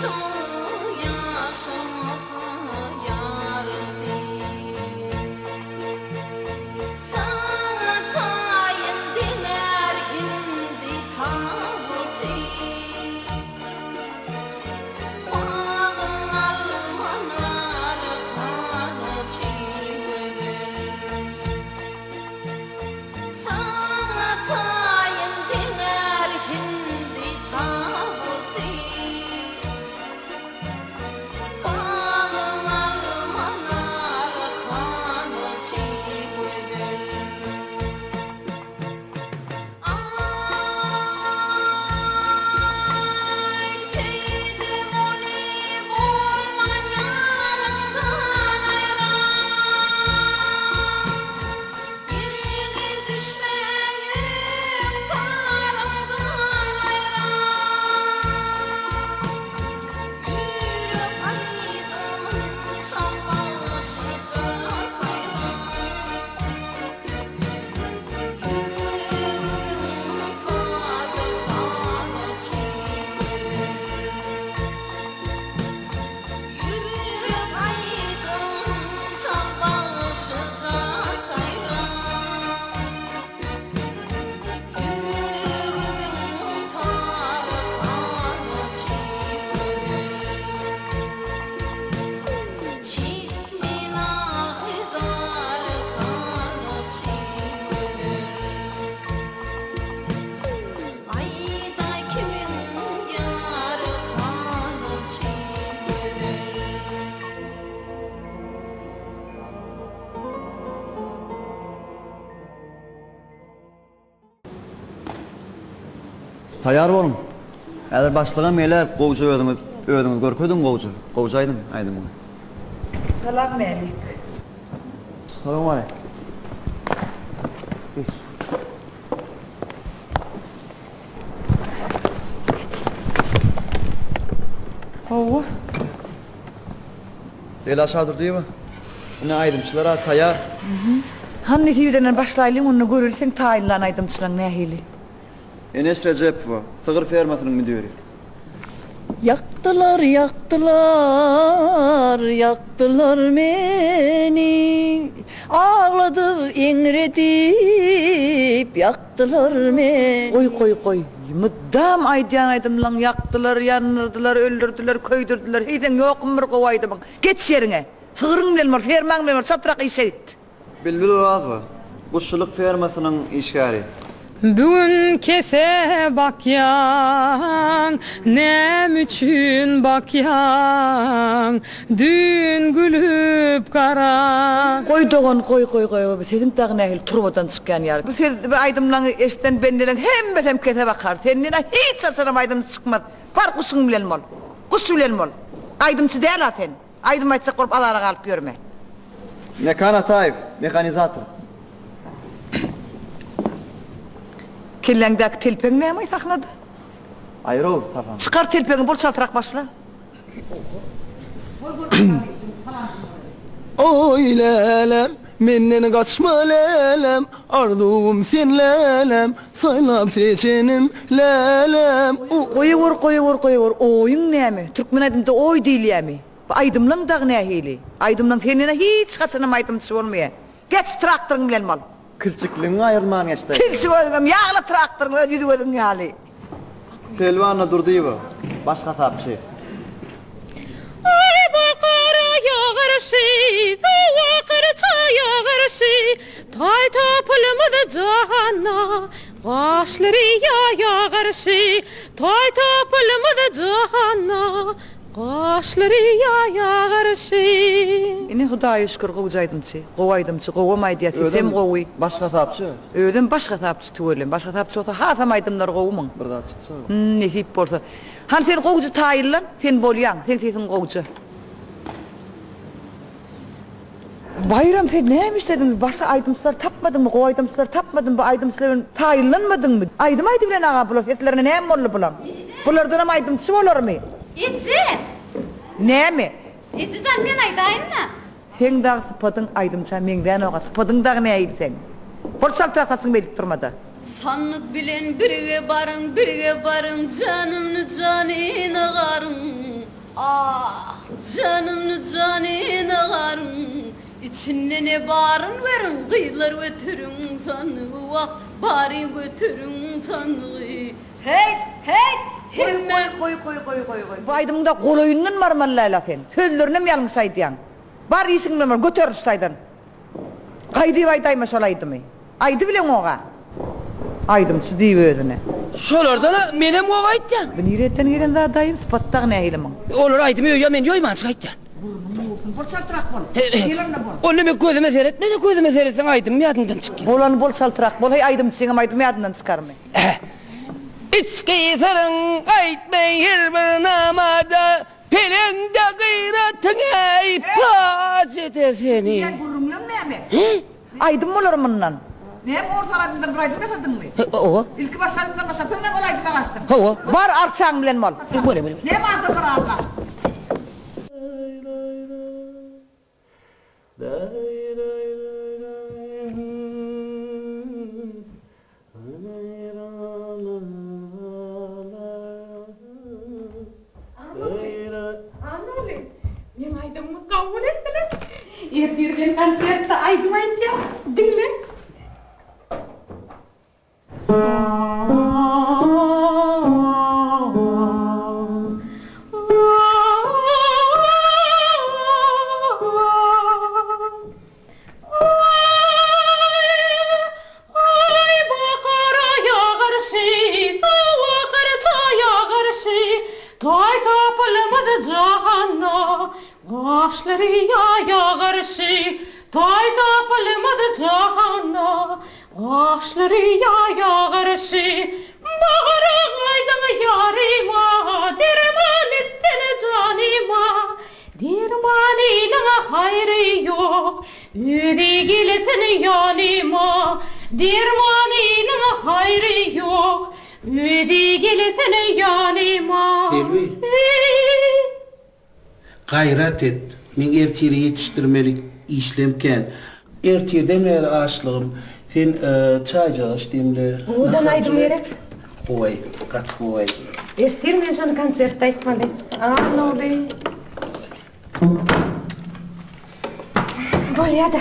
Tayar bolun. Eğer başlagan meler goğuca ödüňiz görkedin goğuca. Goğucaydın aýdym. Salam Melik. Salam aleykum. Owa. Ela şadır diými? Ine aýdymçylara tayar. Hanny tüýdenen başlaýlyň onu görülseň taýynlan aýdymçylaryň nähili. Enes Recepova, Sığır fermasynyň müdiri. Yaktılar, yaktılar, yaktılar beni. Ağladı, inredip yaktılar beni. Koy. Muddam aýdýan aýdymlaň yaktılar, yanırdılar, öldürdüler, köýdürdüler. Heýden ýokmur gowaýdym. Geç ýeriňe. Sığırıň bilen bar, fermaň bilen bar, satrak işet. Bilbil oladmy? Guşçuluk fermasynyň işgäri. Bugün kese bakyan, nem üçün bakyan, dün gülüp kara. Koy dogon, koy. Senin dağın ähil turbadan çykýan ýar. Bu söz aýdymlaň eşden bendelen hemme kese bakar. Senden hiç saçaram aýdym çykmaz. Bar guşuň bilen bol. Guş bilen bol. Aýdymçy däl afen. Aýdym aýtsa gorup alara galyp ýörme. Mekan Ataev, mekanizator. Kelläňdäki telpeň näme sahnada? Aýrol, tapam. Çykar telpeňi bol çaltyrak başla. Oy lelem, menden kaçma lelem, ardum sen lelem, saylap seçenim lelem. Koyur. Oyun näme? Türkmen adında oy diýil ýa-mi? Aýdymlaň dagy nähili? Aýdymlaň senine hiç gaçanam aýdymçy bolmaýar. Geç traktoryň bilen bol. Kılçıklığını ayırman geçti. Kilsi özüm, yağlı traktörün ödüdü özüm yağlı. Selvan'la durdu bu. Başka sapçı. Ay bakara yağırışı, tavakırça yağırışı, tay tapılmadı cahana, qaşları yağırışı, tay tapılmadı cahana, qaşları yağırışı. Ine Hudaýa şükür gowaýdymçy, gowamaý diýär, sen gowy. Başka tapçı? Ödüm başka tapçı töwelen, başka tapçı olsa hasam aýdymlar gowumyň. Birda çyksa. Nesip bolsa. Han sen gowucy taýyrlan, sen bolýan, sen gowucy. Bayram sen näme istedin? Başka aýdymçylar tapmadyňmy, gowaýdymçylar tapmadyňmy, bu aýdymçylaryň taýyrlanmadyňmy? Aýdym bilen ağa bular, etlerine näme boldy bular? Bulardan hem aýdymçy bolarmy? Etsi. Näme? Etsidan men aýdaýynna. Sen dağı sıpadın aydımça menden oğa sıpadın dağı ne ayırsen? Borçal traktasın belip durmada. Sanlık bilen birge barın canımны canına garın. Ah canımlı canine ağarım İçinde ne barın verin Kıyılar götürün sanığı Vah bari götürün sanığı Hey koy. Bu aydımda koloyundan marmallayla sen. Sözlerine mi yalnız aydıyan? Bar iyisin mi? Götür ustaydın. Kaydı aydaymış olaydı Aydı bilen oğa. Aydım siz deyip özüne. Şolardan menem oğa aytyan. Ben yüretten giren daha dayım sıpattağın eğilimin. Olur aydım ya men yoymanız aytyan. Bol saltırak bol. O ne gözüme seyretme de gözüme seyretsen aydım yadından çıkıyor. Bolan bol saltırak bol. Hey aydım singem aydım yadından çıkarmay. İçki sarın aytmay hirman amarda Pelengde gıyratın aypaz eder seni. Ya gurrumyan ne? Aydım olur bundan. Ne ortalarından buraydı ne kadın mı? O. İlk başlarından masapın ne kolaydı ben açtım. O. Var artsan bilen mal. Böyle. Ne vardı para Allah? Anoli, men aydımı kabul ettiler. Erdirgen konserte aydım aytya. Dinle. Ağaçları yağarşı, toy kapılmadı cahana. Ağaçları yağarşı, bağırın aydın yarıma. Derman etsene canıma, dermanıyla hayrı yok. Üdi gelesin yanıma, dermanıyla hayrı yok. Üdi gelesin yanıma. Selvi. Gayret et. Men ertiri yetiştirmelik işlemken. Ertirden beri açlığım. Sen çayca içtiğimde... Odan aydım eret. Oy, kaç oy. Ertir men şonu konsert aytmalı. Anoli. Bolyada.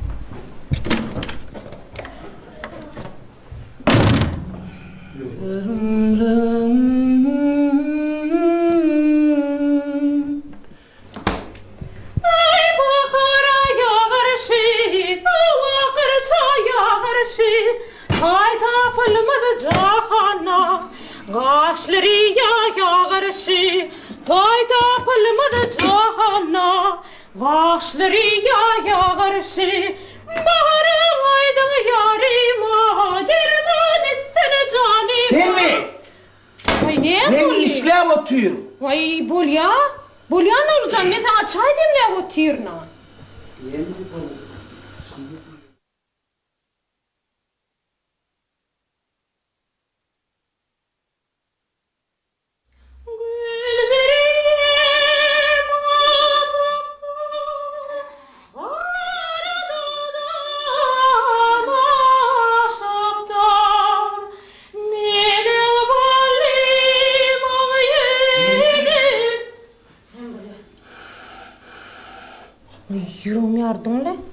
Ağaçları yağarşı, toy kapılmadı cahana. Ağaçları yağarşı, bağırın aydın yarıma. Derman etsene canıma. Sen mi? Vay ne Ben yapayım? işlem oturuyorum. Vay Bolya. Bolya ne olacak? Ben sana çay demle oturuyorum. Yürüm yardım le.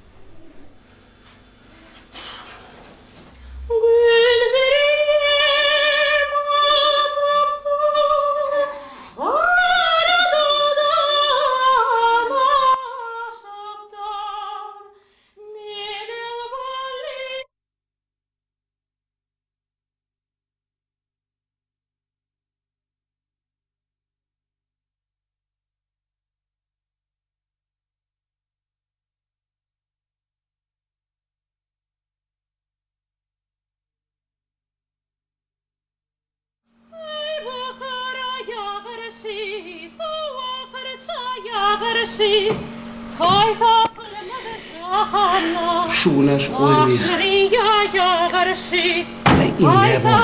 Şuna şu oynuyor. Ay inne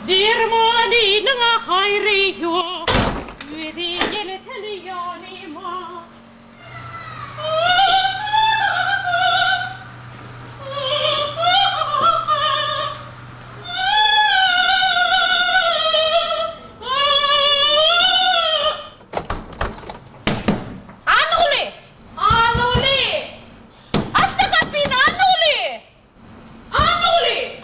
Dermanının hayrı yok. Üvedi yeleteli yanıma. Anuli! Anuli! Aç da kapıyı Anuli! Anuli!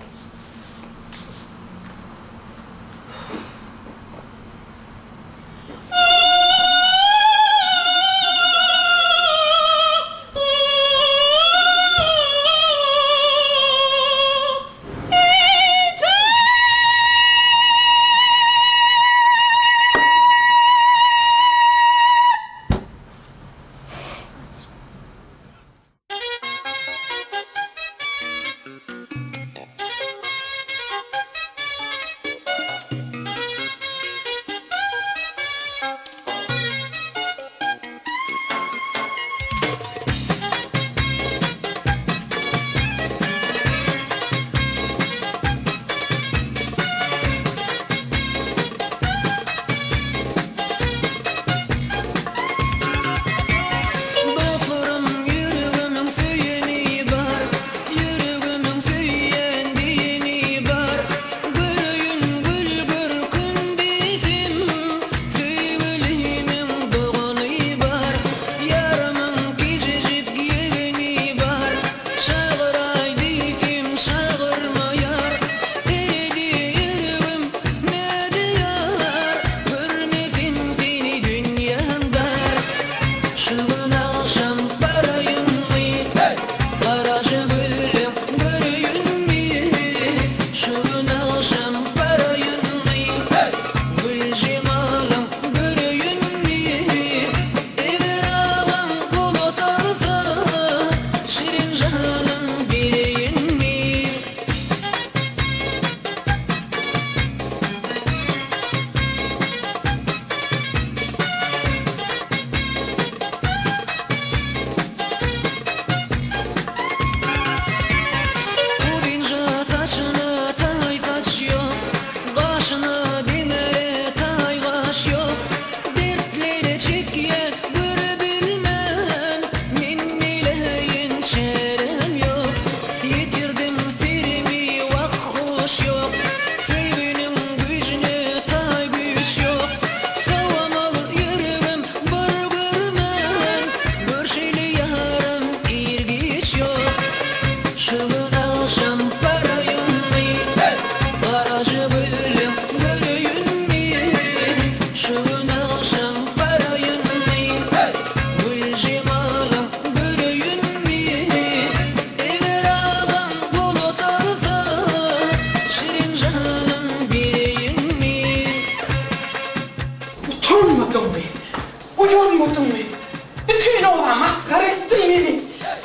Uyanmadın mı? Bütün ola maskara ettin beni.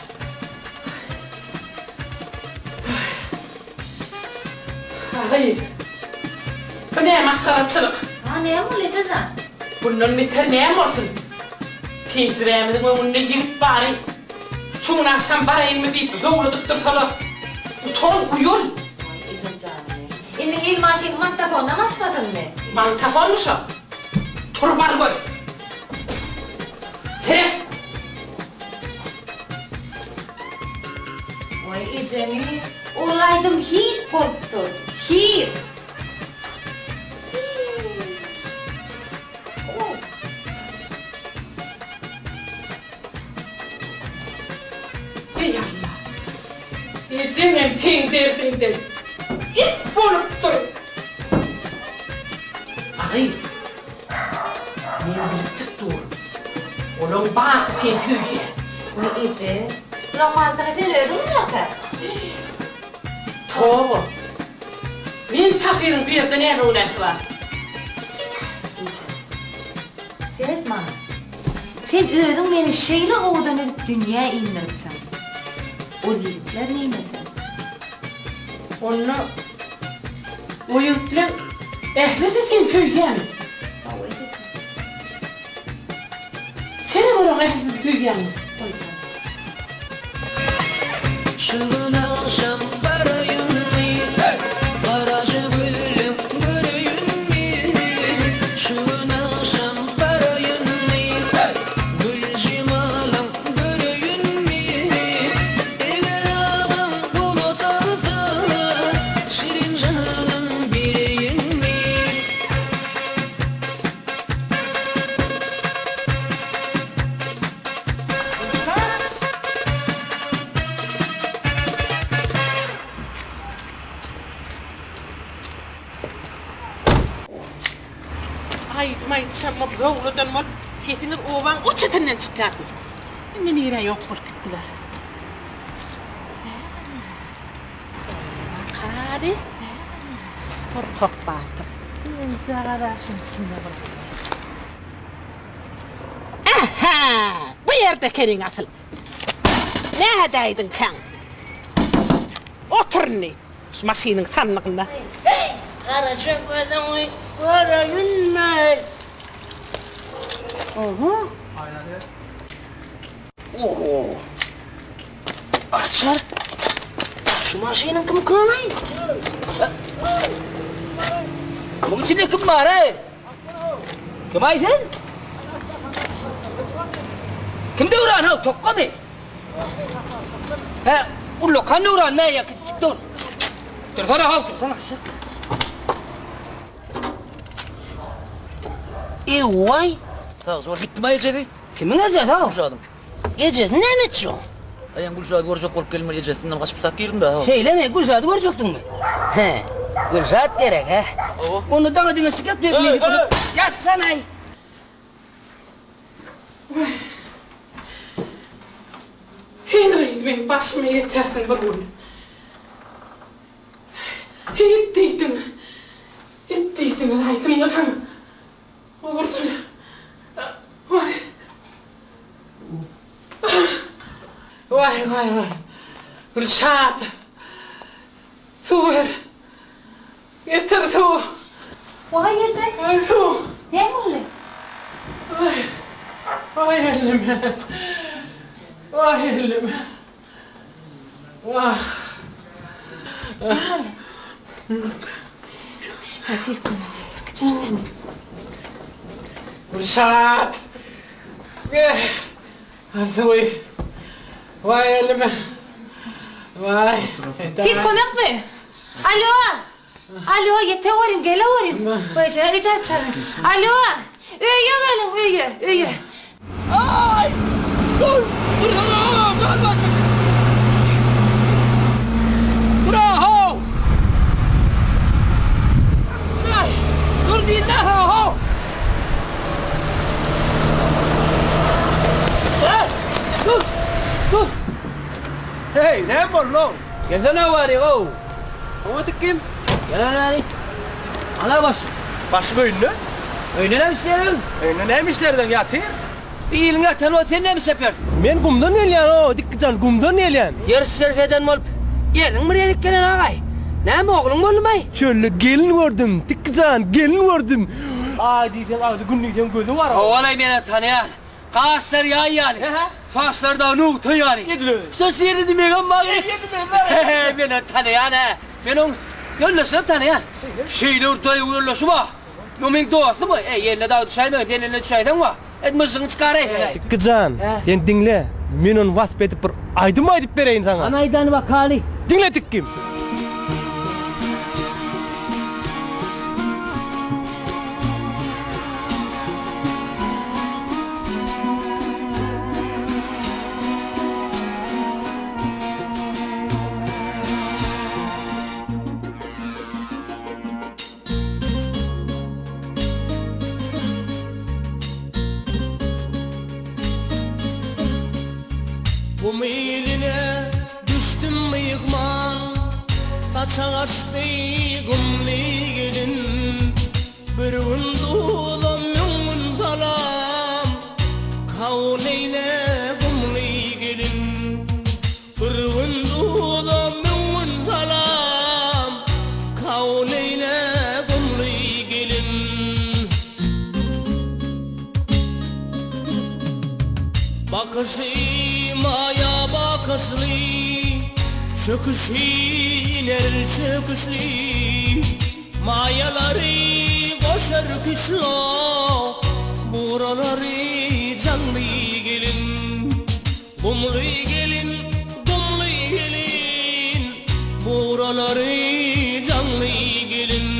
Hayır. Bu ne maskaraçılık? Ha ne yapılacaksın? Bunun biter ne yapardın? Penceremizin önüne girip bari. Şunun akşam barayın mı deyip doğruladık da falan. Utan uyul. Şimdi il maşin mantafonla mı açmadın mı? Mantafon şu. Turban koy. Serap. Vay icemi, olaydım hiç korktu. Hiç. Ey Allah. Ecemem sen derdinden. Hiç bolup dur. Ağay. Men bilip çıktı oğlum. Onun bağısı sen söyle. Ne ice? Ulan mantana sen öldün mü yoksa? Tova. Men fakirin bir yerde ne uğraşı var? Sen etme. Sen öldün beni şeyle oğdan edip dünyaya indiripsen. O yiğitler neymesin? Onu... O yiğitler... Ehlisi sen söyleyemem. Senin onun ehlisi söyleyemem. Şılın akşam barayım mı? Barajı bölüm Aydım aytsam o doğuludan mol tesinin ovan o çetinden çıkardı. Ne nire yok bul gittiler. Hadi. Korkak batır. Zarara şunçine bırak. Aha! Bu yerde kerin asıl. Neredeydin kan? Otur ne? Şu maşinin sanlığında. Karaca gözün görünmez. Oho. Oho. Açar. Şu maşinin kim kırılay? Bunun içinde kim var he? Kim aydın? Kimde uğran ha? Tokka mı? He, bu lokanı uğran ne ya? Dur. Dur sana hal, dur sana. Vay. Ha, zor gittim ha gecedi. Kimin gecedi ha? Gülşah'dım. Gecedi ne mi etsin? Ayağın Gülşah'ı görecek olup gelme gecesinden kaçıp tak girdim de ha. Şeyle mi? Gülşah'ı görecektin mi? He. Gülşah gerek he. Onu da adına şıkat vermeyi. Yatsana. Sen aydı benim başıma yetersin bugün. Ettiydin. Ettiydin aydım lan. Olursun. Vay. Vay vay vay. Gülşat. Su ver. Yeter su. Vay yiyecek. Ay su. Ne oldu? Vay. Vay elime. Vay elime. Vah. Hadi konuş. Gülşat. Gel. Hadi vay. Vay elime. Vay. Siz konak mı? Alo. Alo yeter olayım gel olayım. Vay çay çay. Alo. Üye gelin üye. Ay! Dur! Bravo! Çalmasın! Bravo! Bravo! Dur değil de ho! Dur! Hey, ne var lan? Gel ne var ya o? Ama tıkkım. Gel lan. Ala baş. Başım önüne. Önüne mi isterim? Önüne ne işlerden yatır? Bir yılına tanı sen ne mi sepersin? Men kumdan elyan o, dikkacan kumdan elyan. Yarısı serfeden olup yerin buraya dikkenen ağay. Ne mi oğlum olmay? Şöyle gelin gördüm, dikkacan gelin gördüm. Adiysen adı günlükten gözü var. Oğlay beni tanıyar. Kaşlar yay yani. Faşlar da nukta yani. Yedin İşte seni demek ama. Yedim ben. Beni tanıyan he. Ben onun yollasını tanıyan. Şeyle ortaya yollaşı var. Yomin doğası mı? Yerine daha düşeyme, denine düşeyden var. Etmezsin çıkarayım. Dikkacan, sen dinle. Men onu vasp edip bir aydım aydıp vereyim sana. Anaydan bak hali. Dinle tikkim. Umiline düştüm yıkman Kaçaçtı gumli gelin Bir undulam yungun salam Kavleyle gumli gelin Bir undulam yungun salam Kavleyle gumli gelin Bakışım aya bakışlı Çöküşü iner çöküşlü Mayaları koşar kışla Buraları canlı gelin Kumlu gelin, kumlu gelin Buraları canlı gelin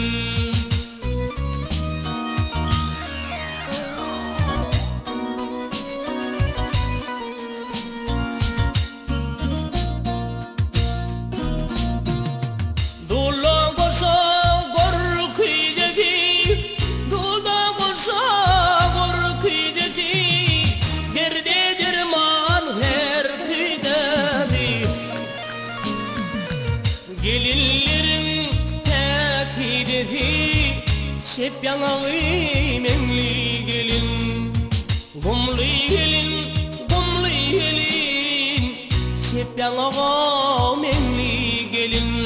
Dula koşa Şep yanağı memli gelin, gumlu gelin, gumlu gelin. Şep yanağı memli gelin.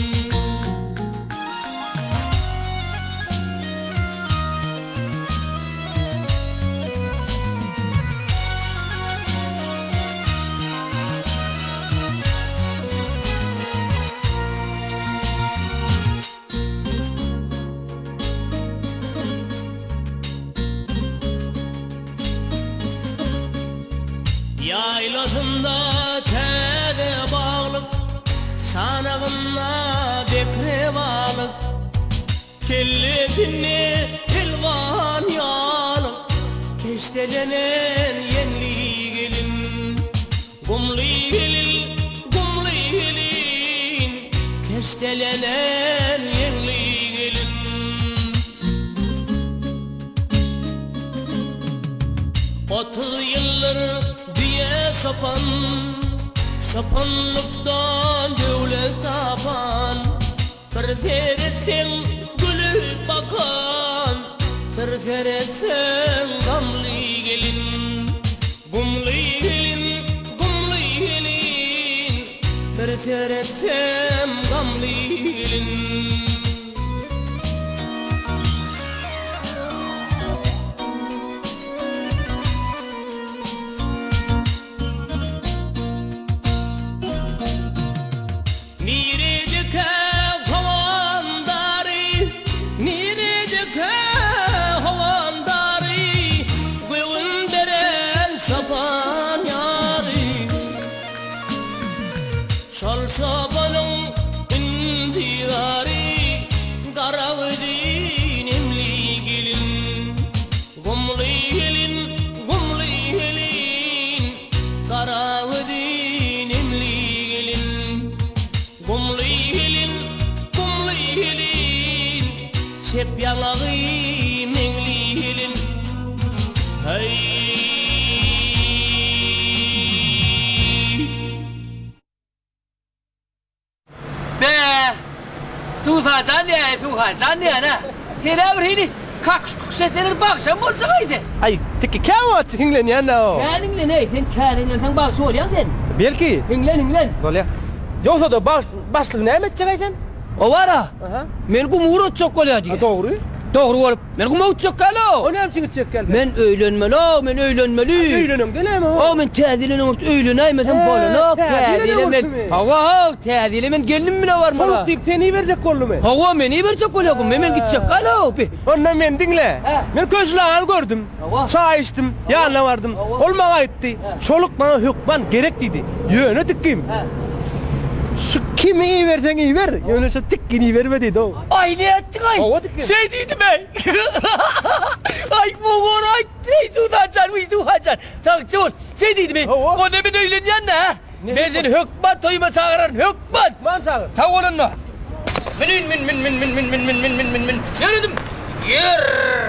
Yaylasında tede bağlık, sanağına bekre bağlık. Kelletini elvan yalık, keştelenen yenli gelin. Gumlu gelin, gumlu gelin, keştelenen yenli gelin. Otuz yıllar diye sapan, sapanlıktan devlet tapan. Bir teretsen gülüp bakan, bir teretsen gamlı gelin. Gumlu gelin, gumlu gelin, bir teretsen gamlı gelin. Sabanın intihari, Karavudin emli gelin. Gumlu gelin, gumlu gelin, Karavudin emli gelin. Gumlu gelin, gumlu gelin, Şep yanağı memli gelin. Hey Suha zanne ana. Teraver hini kakşetlerin bakşam bolsaydı. Ay, teki kavat hinglen yana o. Kaningle ne? Sen kaningle sen bak soruyan sen. Belki. Hinglen. Dolya. Yoksa da başlık ne emet çekaysan? O var ha. Men kumuru çok oluyor diye. Doğru. Doğru olup. Men kumuru çok kalo. O ne yapsın çek geldi? Men öğlenmeli. Öğlenim değil mi? O men tədilini ort öğleneymesen bolana. Tədili hava tədili men gelin bile var mı? Çoluk deyip seni verecek kollu mu? Hava meni verecek kollu yokum. Men gidecek kalo. Ondan men dinle. Men közlağını gördüm. Sağ içtim. Yanına vardım. Olmağa etti. Çoluk bana hükman gerek dedi. Yöne tıkkıyım. Şu kimi iyi versen iyi ver. Yönese tikkini verme dedi o. Ay ne ettin ay? Şey dedim ben. Ay bu ay duhacan. Takçın. Şey dedim ben. O ne ben öyle yanına ha? Ben seni hükman toyuma çağıran hükman. Man çağır. Tavuğunun mu? Min. Yürüdüm. Yürü.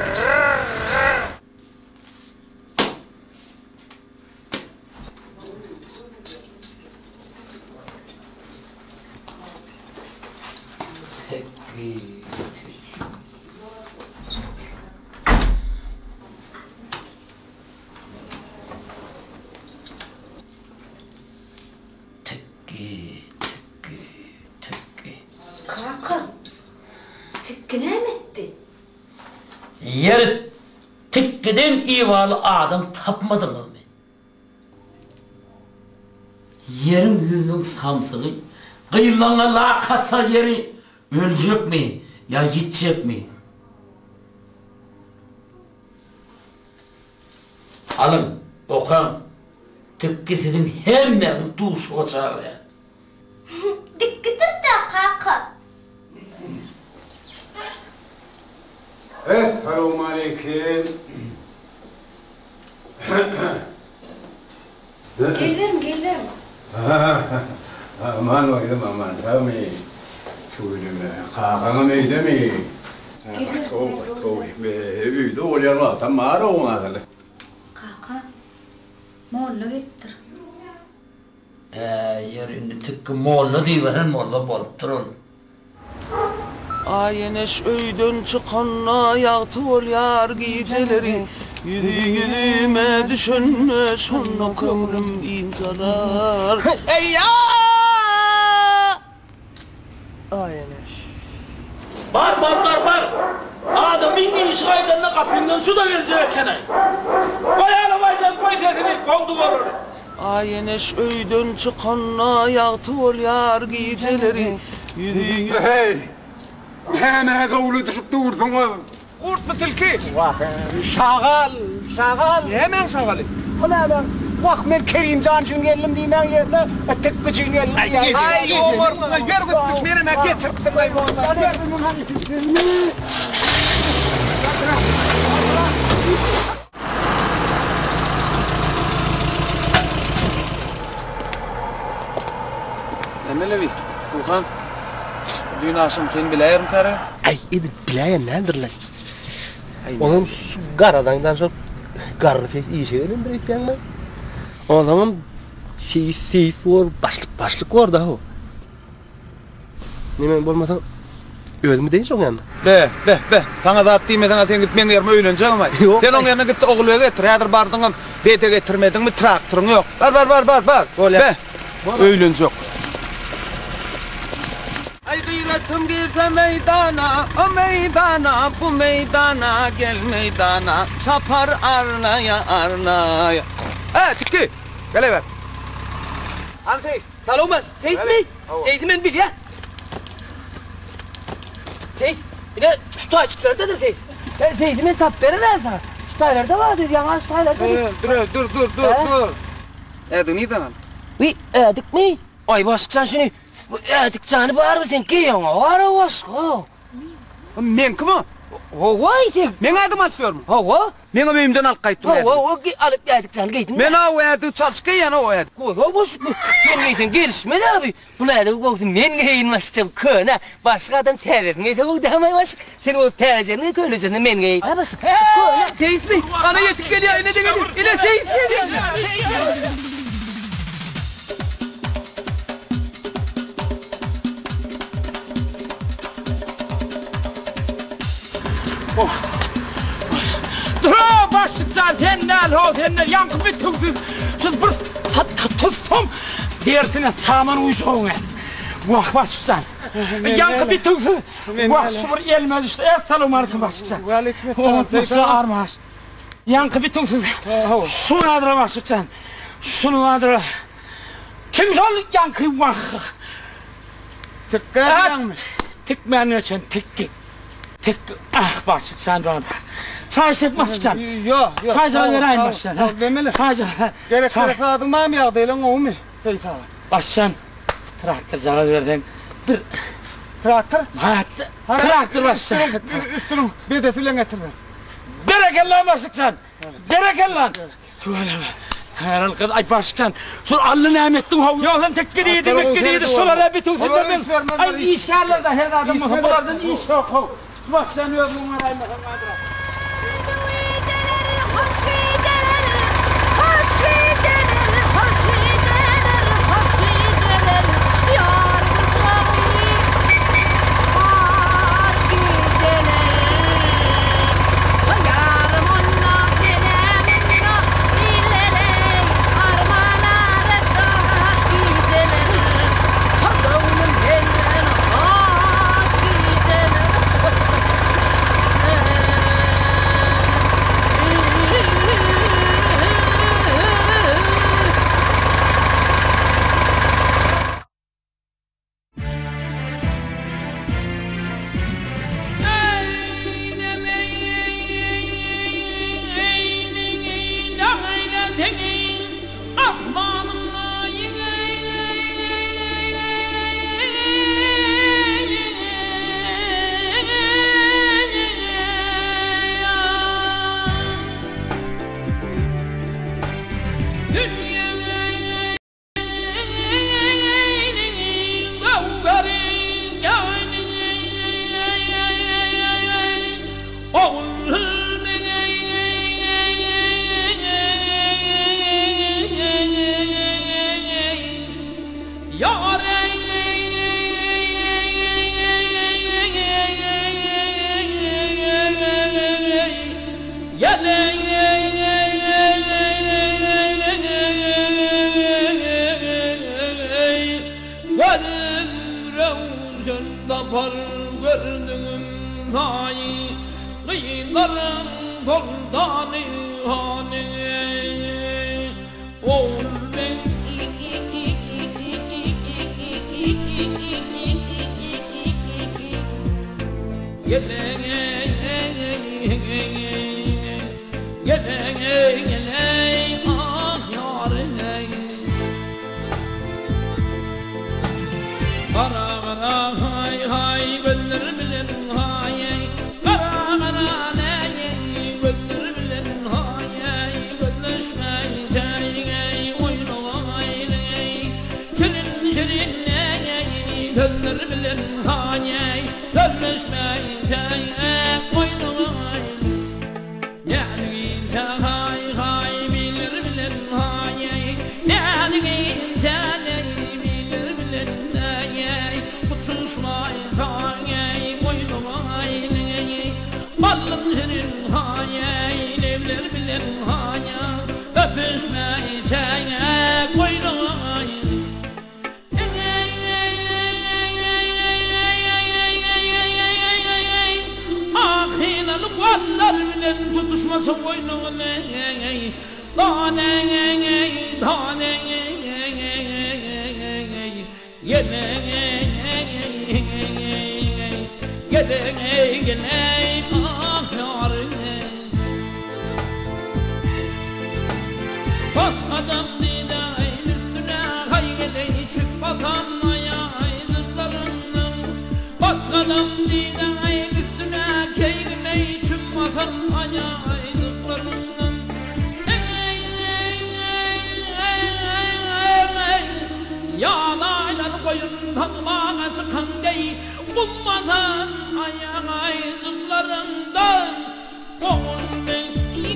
Kaka, tekkine mi etti? Yer tekkiden ivalı adam tapmadı mı? Yerin yüzünün samsılı, kıyılana lakasa yeri ölecek mi ya gidecek mi? Alın, okan, tekki sizin her menin duşuğa çağırıyor. Dikkatim de kaka. Esselamu aleyküm. Gelirim. Aman oydum aman tabi. Çocuğum kakana meyde mi? Toy. Üyde oluyorlar tam mağara olmadı. Kaka, molla gittir. Yerinde tıkkı molla deyiveren molla bolup durun. Ayeneş öyden çıkanla yağtı ol yar geceleri. Yüzüme düşünme sonra kömrüm incalar. Ey ya! Ayeneş. Bar. Adamın iş kaydanına kapından su da gelecek kenay. Ayağına başlayıp koy tezini kondu olur. Ayeneş öyden çıkanla yağtı ol yar geceleri. Hey! Hemen kavulu düşüp durdun mu? Kurt mu tilki? Şagal. Hemen şagalı. Ulan ben bak men Kerim Cancı'nın geldim diyen yerine tek gıcığın geldim diyen. Ay Omar, yer gitmiş merine getirdim ay vallahi. Emelevi, Tuğhan. Dün akşam sen bileyerim karı. Ay edip bileyen nedir lan? Oğlum şu garadan sonra garı ses iyi şeylerin bir etken lan. O zaman şey var, başlık var daha o. Ne olmasa öldü mü deyin çok yanına? Be. Sana da attıymadan atayım git ben yerime öğleneceğim ama. Sen onun yerine gitti oğluya getir. Yadır bardın bete getirmedin mi traktörün yok. Var. Be. Öğlenecek. Ay gıyretim girse meydana, o meydana, bu meydana, gel meydana, çapar arnaya. Tiki, gel ver. Al Seyis. Salom ben, Seyis mi? Seyis'i ben bil ya. Seyis, bir de şu taçıklarda da Seyis. Seyis'i ben tap verirler sana. Şu taylarda vardır, yana şu taylarda. Dur. Neyden al? Edik mi? Ay başlık sen şunu. Bu edik canı var mı sen giyiyorsun? Var o başlık o. Men kimi? Vay sen. Men adım atmıyorum. Hava? Men evimden alıp kayıttım. Alıp edik canı giydin mi? Men o edik çalışkı yana o edik. O başlık mı? Sen giysin gelişmedi abi. Bunlar da koksun men giyinmezsem köne. Başka adam terledin. Neyse bu damay başlık. Sen o terledin köyleyeceksin men giyin. Ay başlık. Köne. Seyis mi? Ana yetik geliyor. Ne de geliyor. İle Seyis geliyor. Başlık sen ne yankı bir tüksün. Siz bir tutsum dersine saman uyuşuğun et. Vah başlık sen. Yankı bir tüksün. Vah şu bir elmez işte. Esselamu aleyküm başlık sen. Unutmuşsa armaz. Yankı bir tüksün. Şunu adıra başlık sen. Şunu adıra. Kim şol yankı vah. Tıkmayan için tık. Başlık sen doğru. Çay sıkmazsan. Yok. Çaycılar vereyim baştan. Demeli. Çaycılar. Gerek adım var mı ya? Değilen o mu? Seyfa. Baştan. Traktör cevap verdin. Bir. Traktör? Traktör baştan. Üstünün bedesiyle getirdim. Berekellan başlık sen. Berekellan. Herhalde ay başkan. Sur Allah nimettin ha. Yolun tek gidiydi. Sulara bütün sizler. Ay işgarlarda her adam bunlardan iş yok. Bak sen özün var ay Muhammed'e. gördüm hay Kıyıların soldanı hani Oğlum ben Geley ah yarım Kara kara hay hay gönlür bilen hay Kara kara ney gönlür bilen hay Gönlüşmey cay oyunu ayley Şirin şirin ney gönlür bilen hay Gönlüşmey cay oyunu ayley Yani hay hay bilir bilen hay Yani bilir bilen hay Uçuşmay hay boynuma hay Ballım senin hay Evler bilen hay Öpüşmey hay boynuma hay Ahinalı vallar bilen tutuşmasa boynuma Dane dane Geley ah yarım Bas adam didayın üstüne hay geley çık batan ayağızlarından Bas adam didayın üstüne keygimey çık batan ayağızlarından Yağlaylar koyun takmağa çıkan dey Bulmadan ayağızlarından Oğlum ben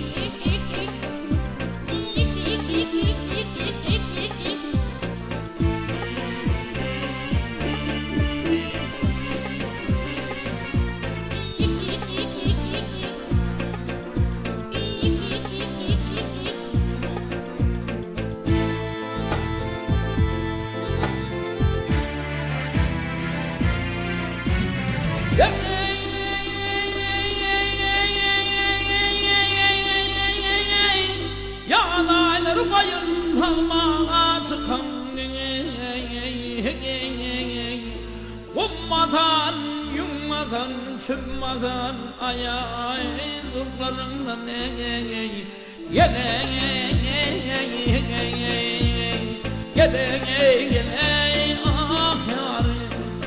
Yağlaylar koyun takmağa çıkan Ummadan, yummadan, çıkmadan ayağızlarından Geley ah yarım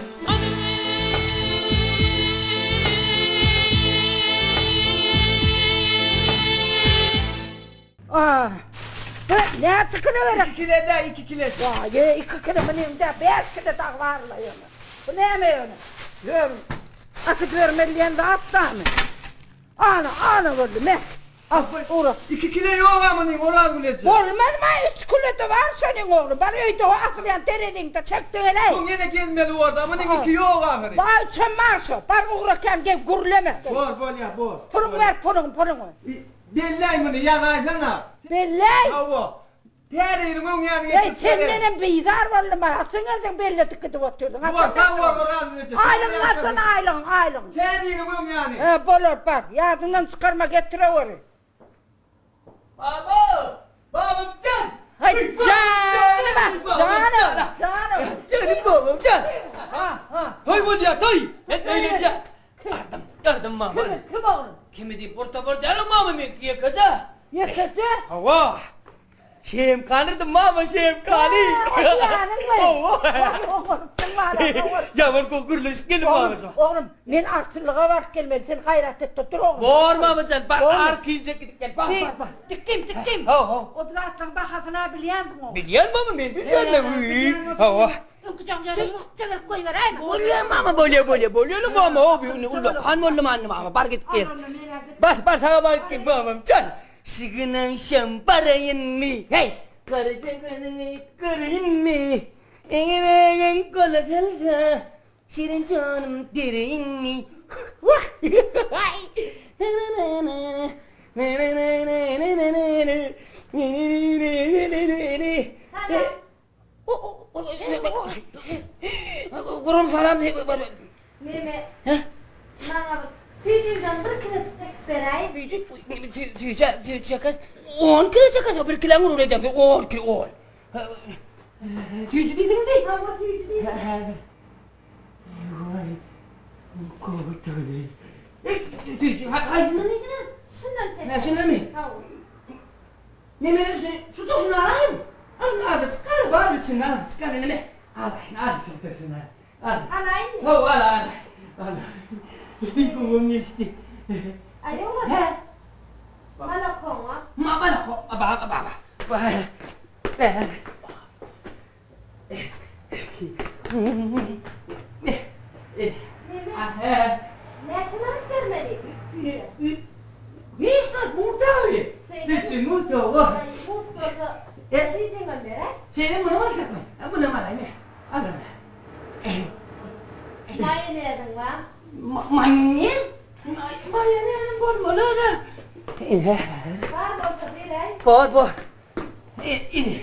Ah, ne çıkınıverin? 2 kilo da 2 kilo. Ya 2 kilo benim de 5 kilo da varla yana. Bu ne mi yana? Gör, akıt vermeliyen de atla mı? Ana gördüm he. Al uğra. 2 kilo yok ama ne oral bileceğim. Olmaz mı? 3 kilo da var senin oğlum. Ben öyle o akılayan teredin de çekti öyle. Bu yine gelmeli orada ama ne 2 yok ahırı. Bak sen varsa, bar uğraken gel gürleme. Bol ya bol. Pırın ver pırın. Dellay bunu yazaysana. Bellay? Hava. Tereyin onun yani. Ey senden bizar vallahi mı? Atın belli tıkıdı oturdun. Var razı vereceksin. Aylığın atsana aylığın. Tereyin onun yani. Bolur bak. Yardımdan çıkarma getiriverir. Babam can. Hay canım. Canım babam can. Toy bu ya toy. Et öyle ya. Yardım mama. Kim oğlum? Kimi di portafol delo mama mi yakaca. Yakaca? Hava. Şem kanırdı mama şem kani. Ya ben kokurluş gelin mama. Oğlum ben arsızlığa var gelmedi. Sen gayret et tutur oğlum. Var mama sen bak arkayınca gidip gel. Bak. Tıkkım. O da atlan bakasına biliyorsun o. Biliyor mama ben biliyorum. Hava. Kucakları çeker koy ver ay. Bolya mama bolya mama o bir ulla han mollu mama bar git gel. Bar ha bar git mamam can. Sigınan şamparayın mi? Hey! Karıcaklarını kırın mi? Eğer kola salsa şirin canım derin mi? Vah! Kurum salam. Mehmet. Suydan bir kilo çekip vereyim. Tüyecek kız. 10 kilo çekecek bir kilo vurur edem. 10 kilo 10. Tüyücü değildin mi? Ama tüyücü değil. Vay. Kurtuldu. Tüyücü. Hayır ne neydi lan? Şundan çek. Ha şundan mı? Ne verirsin? Şu tuşunu alayım. Hadi çıkar var mısın? Hadi çıkar elime. Hadi çıkarsın hadi. Alayım mı? Al al. Kumum geçti. Alo mu? He. Bana koma. Bana koma. Baba. Näçe görmeli? Ne işte muhtemelen. Seçin muhtemelen. Muhtemelen. Diyeceğim göndere. Şeyden bunu alacak mı? Bunu alayım. Alırım. Maya nereden var? Maya? Maya nereden olmalı da? Var bolsa bilay. Bor. İni.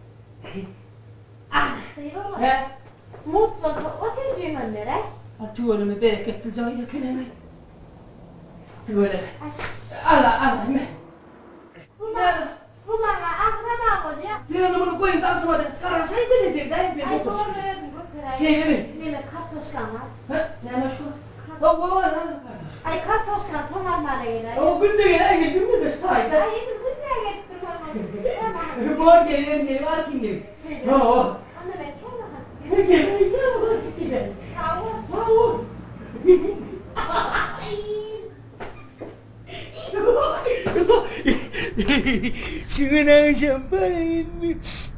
Sayılır mı? Mutlaka o diyeceğim göndere. Tuvalimi bereketli cayda kelime. Tuvalim. Ala. Bu bana akraba oluyor. Sen bunu koyun da asmadan çıkarasaydı bilecek de. Ay doğru bu kırayı. Şey mi? Neme kartoşkan var. Ne şu? Ay kartoşkan tomarmara gider. O günde günde de saydı. Ay günde gittim. Bu gelin var kim gelin? No. Anne ben kendim hazır. Gelin bu çıkıyor. Bravo. Şuna şampanyan mı?